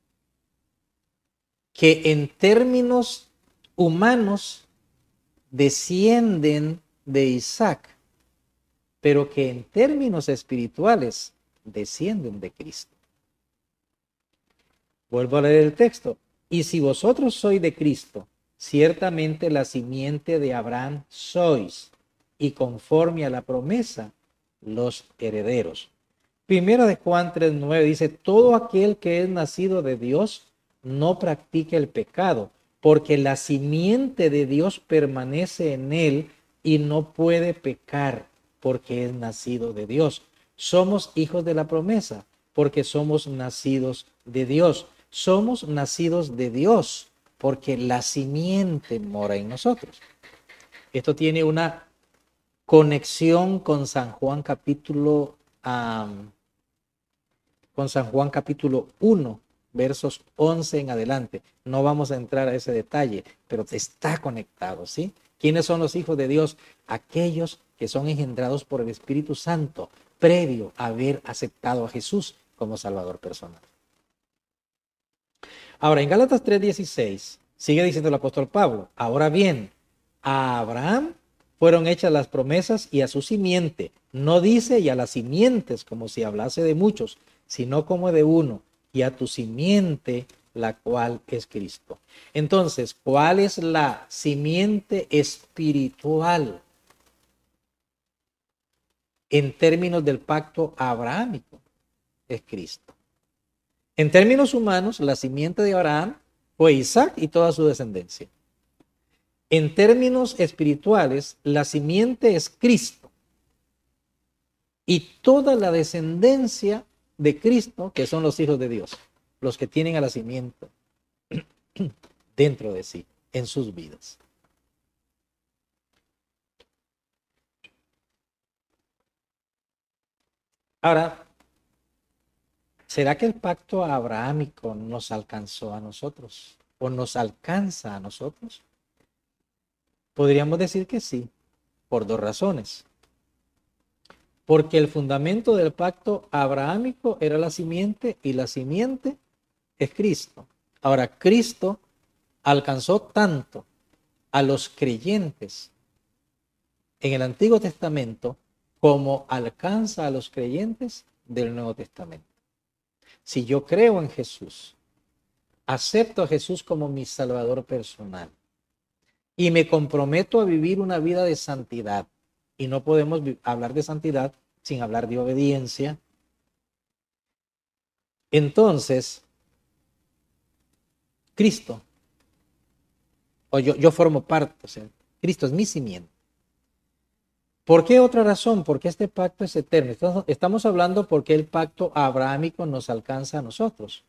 que en términos humanos descienden de Isaac, pero que en términos espirituales descienden de Cristo. Vuelvo a leer el texto. Y si vosotros sois de Cristo, ciertamente la simiente de Abraham sois, y conforme a la promesa, los herederos. Primera de Juan 3:9 dice, todo aquel que es nacido de Dios no practica el pecado, porque la simiente de Dios permanece en él y no puede pecar, porque es nacido de Dios. Somos hijos de la promesa, porque somos nacidos de Dios. Somos nacidos de Dios, porque la simiente mora en nosotros. Esto tiene una conexión con San Juan capítulo 1, versos 11 en adelante. No vamos a entrar a ese detalle, pero está conectado, ¿sí? ¿Quiénes son los hijos de Dios? Aquellos que son engendrados por el Espíritu Santo, previo a haber aceptado a Jesús como Salvador personal. Ahora, en Gálatas 3:16, sigue diciendo el apóstol Pablo, ahora bien, a Abraham fueron hechas las promesas y a su simiente. No dice y a las simientes como si hablase de muchos, sino como de uno, y a tu simiente, la cual es Cristo. Entonces, ¿cuál es la simiente espiritual en términos del pacto abrahámico? Es Cristo. En términos humanos, la simiente de Abraham fue Isaac y toda su descendencia. En términos espirituales, la simiente es Cristo. Y toda la descendencia de Cristo, que son los hijos de Dios, los que tienen a la simiente dentro de sí, en sus vidas. Ahora, ¿será que el pacto abrahámico nos alcanzó a nosotros? ¿O nos alcanza a nosotros? Podríamos decir que sí, por dos razones. Porque el fundamento del pacto abrahámico era la simiente y la simiente es Cristo. Ahora, Cristo alcanzó tanto a los creyentes en el Antiguo Testamento como alcanza a los creyentes del Nuevo Testamento. Si yo creo en Jesús, acepto a Jesús como mi Salvador personal y me comprometo a vivir una vida de santidad, y no podemos hablar de santidad sin hablar de obediencia, entonces Cristo, o yo formo parte, o sea, Cristo es mi simiente. ¿Por qué otra razón? Porque este pacto es eterno. Estamos hablando porque el pacto abrahámico nos alcanza a nosotros.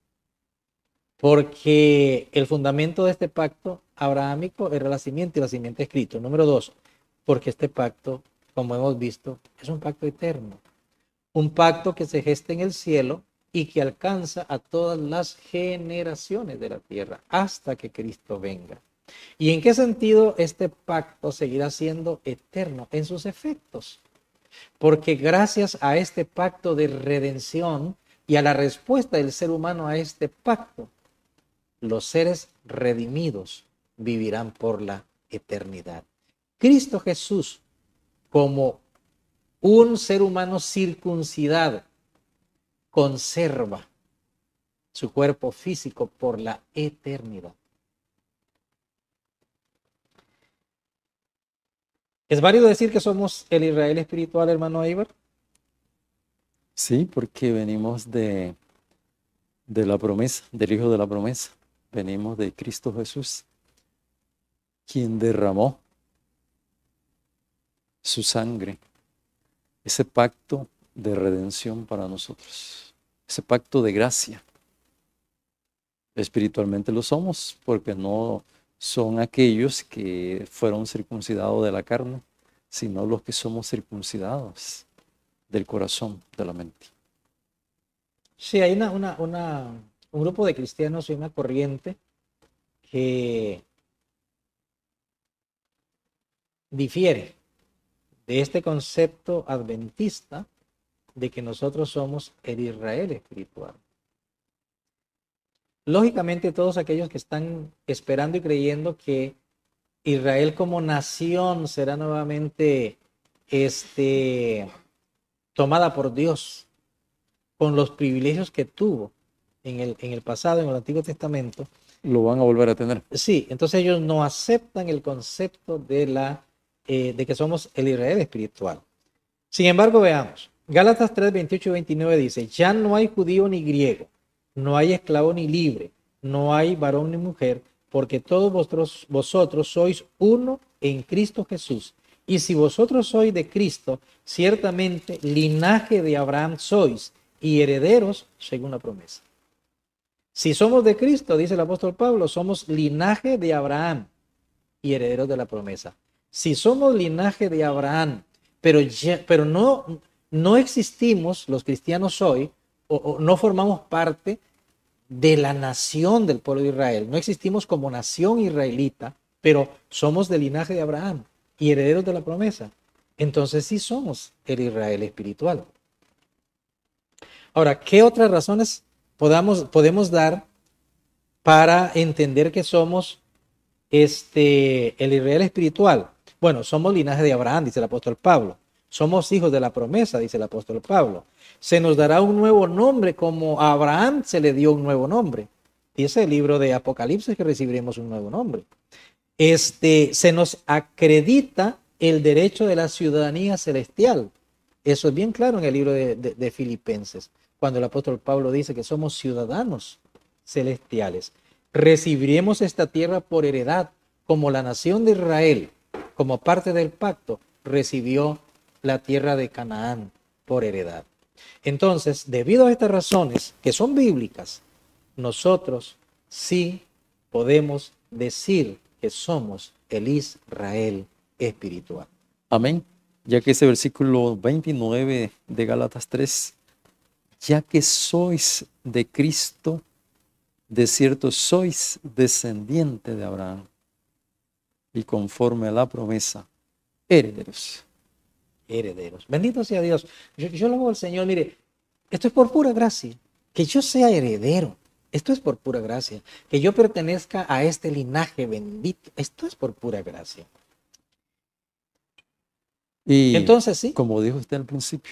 Porque el fundamento de este pacto abrahámico era la simiente y la simiente es Cristo. Número 2, porque este pacto, como hemos visto, es un pacto eterno. Un pacto que se gesta en el cielo y que alcanza a todas las generaciones de la tierra hasta que Cristo venga. ¿Y en qué sentido este pacto seguirá siendo eterno? En sus efectos. Porque gracias a este pacto de redención y a la respuesta del ser humano a este pacto, los seres redimidos vivirán por la eternidad. Cristo Jesús, como un ser humano circuncidado, conserva su cuerpo físico por la eternidad. ¿Es válido decir que somos el Israel espiritual, hermano Eibar? Sí, porque venimos de la promesa, del Hijo de la promesa. Venimos de Cristo Jesús, quien derramó su sangre, ese pacto de redención para nosotros, ese pacto de gracia. Espiritualmente lo somos, porque no son aquellos que fueron circuncidados de la carne, sino los que somos circuncidados del corazón, de la mente. Sí, hay un grupo de cristianos y una corriente que difiere de este concepto adventista de que nosotros somos el Israel espiritual. Lógicamente, todos aquellos que están esperando y creyendo que Israel como nación será nuevamente tomada por Dios con los privilegios que tuvo en el pasado, en el Antiguo Testamento, Lo van a volver a tener. sí, entonces ellos no aceptan el concepto de que somos el Israel espiritual. Sin embargo, veamos, Gálatas 3, 28 y 29 dice, ya no hay judío ni griego, no hay esclavo ni libre, no hay varón ni mujer, porque todos vosotros sois uno en Cristo Jesús. Y si vosotros sois de Cristo, ciertamente linaje de Abraham sois y herederos según la promesa. Si somos de Cristo, dice el apóstol Pablo, somos linaje de Abraham y herederos de la promesa. Si somos linaje de Abraham, pero no existimos los cristianos hoy, o no formamos parte de la nación del pueblo de Israel. No existimos como nación israelita, pero somos del linaje de Abraham y herederos de la promesa. Entonces sí somos el Israel espiritual. Ahora, ¿qué otras razones podemos dar para entender que somos el Israel espiritual? Bueno, somos linaje de Abraham, dice el apóstol Pablo. Somos hijos de la promesa, dice el apóstol Pablo. Se nos dará un nuevo nombre como a Abraham se le dio un nuevo nombre. Dice el libro de Apocalipsis que recibiremos un nuevo nombre. Se nos acredita el derecho de la ciudadanía celestial. Eso es bien claro en el libro de Filipenses, cuando el apóstol Pablo dice que somos ciudadanos celestiales. Recibiremos esta tierra por heredad, como la nación de Israel, como parte del pacto, recibió la tierra de Canaán por heredad. Entonces, debido a estas razones que son bíblicas, nosotros sí podemos decir que somos el Israel espiritual. Amén. Ya que ese versículo 29 de Gálatas 3, ya que sois de Cristo, de cierto sois descendiente de Abraham y conforme a la promesa, herederos. Herederos. Bendito sea Dios. Yo lo hago al Señor, mire, esto es por pura gracia. Que yo sea heredero, esto es por pura gracia. Que yo pertenezca a este linaje bendito, esto es por pura gracia. Y entonces sí, como dijo usted al principio,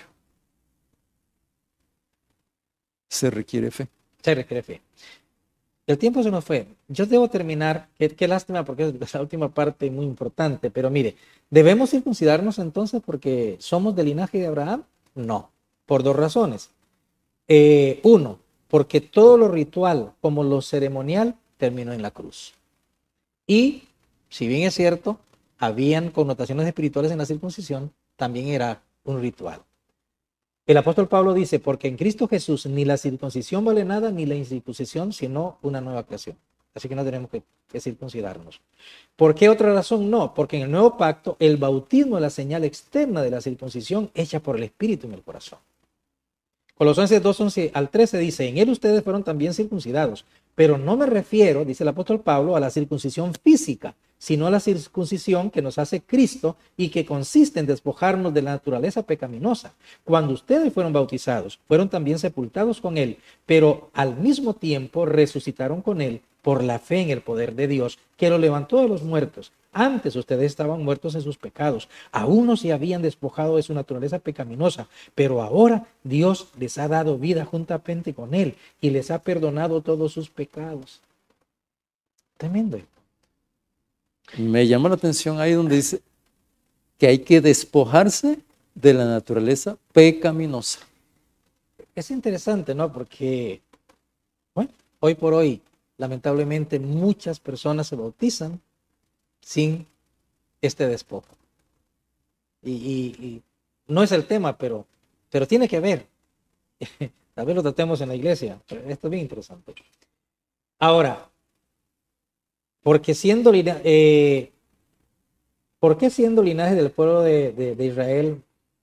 se requiere fe. se requiere fe. El tiempo se nos fue. Yo debo terminar, qué lástima porque es la última parte muy importante, pero mire, ¿debemos circuncidarnos entonces porque somos del linaje de Abraham? No, por dos razones. Uno, porque todo lo ritual como lo ceremonial terminó en la cruz. Y, si bien es cierto, habían connotaciones espirituales en la circuncisión, también era un ritual. El apóstol Pablo dice, porque en Cristo Jesús ni la circuncisión vale nada, ni la incircuncisión, sino una nueva creación. Así que no tenemos que circuncidarnos. ¿Por qué otra razón? No, porque en el nuevo pacto el bautismo es la señal externa de la circuncisión hecha por el Espíritu en el corazón. Colosenses 2, 11 al 13 dice, en él ustedes fueron también circuncidados, pero no me refiero, dice el apóstol Pablo, a la circuncisión física, sino a la circuncisión que nos hace Cristo y que consiste en despojarnos de la naturaleza pecaminosa. Cuando ustedes fueron bautizados, fueron también sepultados con él, pero al mismo tiempo resucitaron con él por la fe en el poder de Dios, que lo levantó de los muertos. Antes ustedes estaban muertos en sus pecados, aún no se habían despojado de su naturaleza pecaminosa, pero ahora Dios les ha dado vida juntamente con Él y les ha perdonado todos sus pecados. Tremendo. Me llama la atención ahí donde dice que hay que despojarse de la naturaleza pecaminosa. Es interesante, ¿no? Porque, bueno, hoy por hoy, lamentablemente, muchas personas se bautizan sin este despojo. Y no es el tema, pero tiene que ver. Tal vez lo tratemos en la iglesia, pero esto es bien interesante. Ahora, ¿por qué siendo linaje del pueblo de Israel?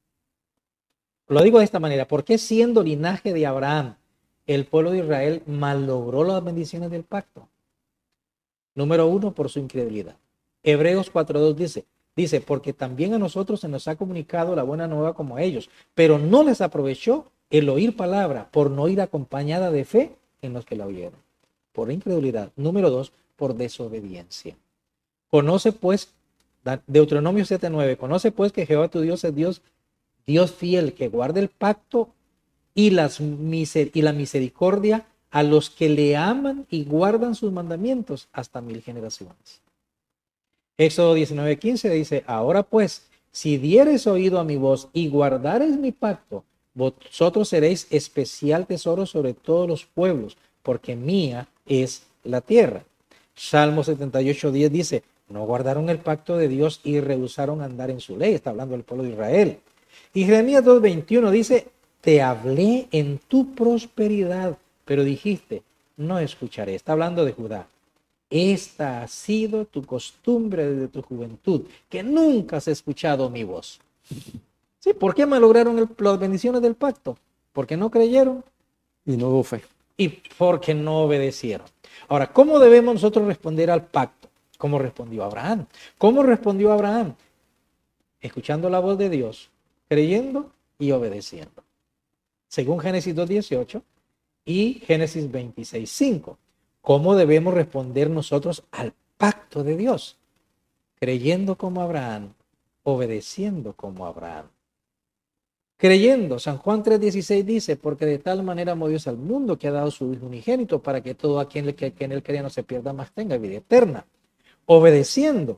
Lo digo de esta manera, ¿por qué siendo linaje de Abraham, el pueblo de Israel malogró las bendiciones del pacto? Número 1, por su incredulidad. Hebreos 4:2 dice, porque también a nosotros se nos ha comunicado la buena nueva como a ellos, pero no les aprovechó el oír palabra, por no ir acompañada de fe en los que la oyeron. Por incredulidad. Número 2, por desobediencia. Conoce pues, Deuteronomio 7:9, conoce pues que Jehová tu Dios es Dios fiel, que guarda el pacto y la misericordia a los que le aman y guardan sus mandamientos hasta 1000 generaciones. Éxodo 19:15 dice, ahora pues, si dieres oído a mi voz y guardares mi pacto, vosotros seréis especial tesoro sobre todos los pueblos, porque mía es la tierra. Salmo 78:10 dice, no guardaron el pacto de Dios y rehusaron andar en su ley. Está hablando del pueblo de Israel. Y Jeremías 2:21 dice, te hablé en tu prosperidad, pero dijiste, no escucharé. Está hablando de Judá. Esta ha sido tu costumbre desde tu juventud, que nunca has escuchado mi voz. ¿Sí? ¿Por qué malograron las bendiciones del pacto? Porque no creyeron. Y no hubo fe. Y porque no obedecieron. Ahora, ¿cómo debemos nosotros responder al pacto? ¿Cómo respondió Abraham? ¿Cómo respondió Abraham? Escuchando la voz de Dios, creyendo y obedeciendo. Según Génesis 2:18 y Génesis 26:5. ¿Cómo debemos responder nosotros al pacto de Dios? Creyendo como Abraham, obedeciendo como Abraham. Creyendo, San Juan 3:16 dice, porque de tal manera amó Dios al mundo que ha dado su Hijo unigénito para que todo aquel que en él crea no se pierda, mas tenga vida eterna. Obedeciendo.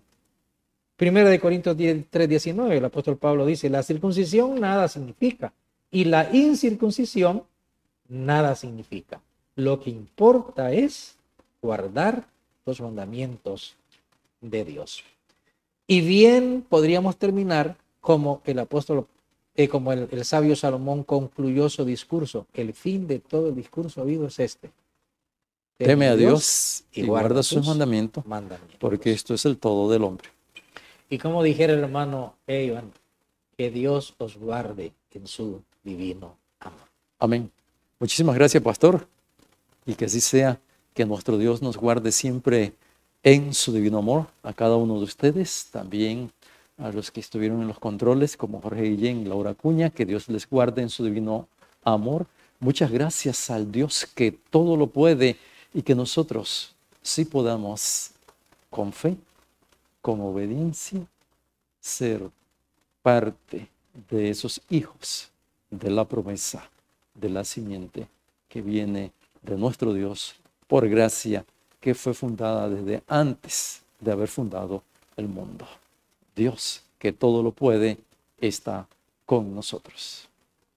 1 Corintios 3:19, el apóstol Pablo dice, la circuncisión nada significa y la incircuncisión nada significa. Lo que importa es guardar los mandamientos de Dios. Y bien podríamos terminar como el apóstol, como el sabio Salomón concluyó su discurso. El fin de todo el discurso oído es este. Teme a Dios y guarda sus mandamientos, mandamientos, porque esto es el todo del hombre. Y como dijera el hermano Iván, que Dios os guarde en su divino amor. Amén. Muchísimas gracias, pastor. Y que así sea, que nuestro Dios nos guarde siempre en su divino amor, a cada uno de ustedes, también a los que estuvieron en los controles, como Jorge Guillén y Laura Acuña, que Dios les guarde en su divino amor. Muchas gracias al Dios que todo lo puede y que nosotros sí podamos, con fe, con obediencia, ser parte de esos hijos de la promesa, de la simiente que viene de nuestro Dios por gracia, que fue fundada desde antes de haber fundado el mundo. Dios, que todo lo puede, está con nosotros.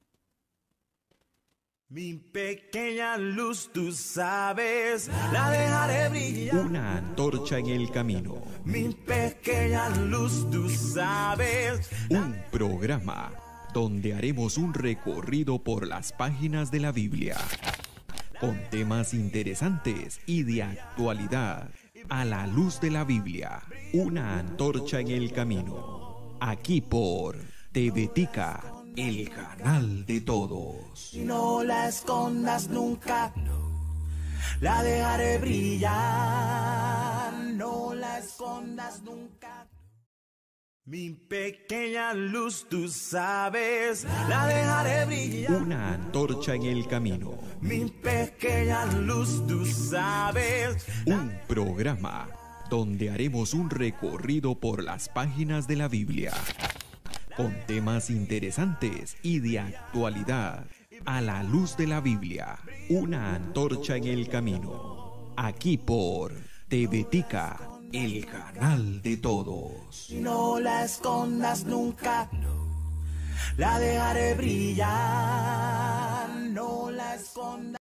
Mi pequeña luz, tú sabes, la dejaré brillar. Una antorcha en el camino. Mi pequeña luz, tú sabes. Un programa donde haremos un recorrido por las páginas de la Biblia, con temas interesantes y de actualidad, a la luz de la Biblia. Una antorcha en el camino. Aquí por TV Tica, el canal de todos. No la escondas nunca, la dejaré brillar. No la escondas nunca. Mi pequeña luz, tú sabes, la dejaré brillar. Una antorcha en el camino. Mi pequeña luz, tú sabes. Un programa donde haremos un recorrido por las páginas de la Biblia con temas interesantes y de actualidad. A la luz de la Biblia, una antorcha en el camino. Aquí por TV Tica, el canal de todos. No la escondas nunca, la dejaré brillar. No la escondas.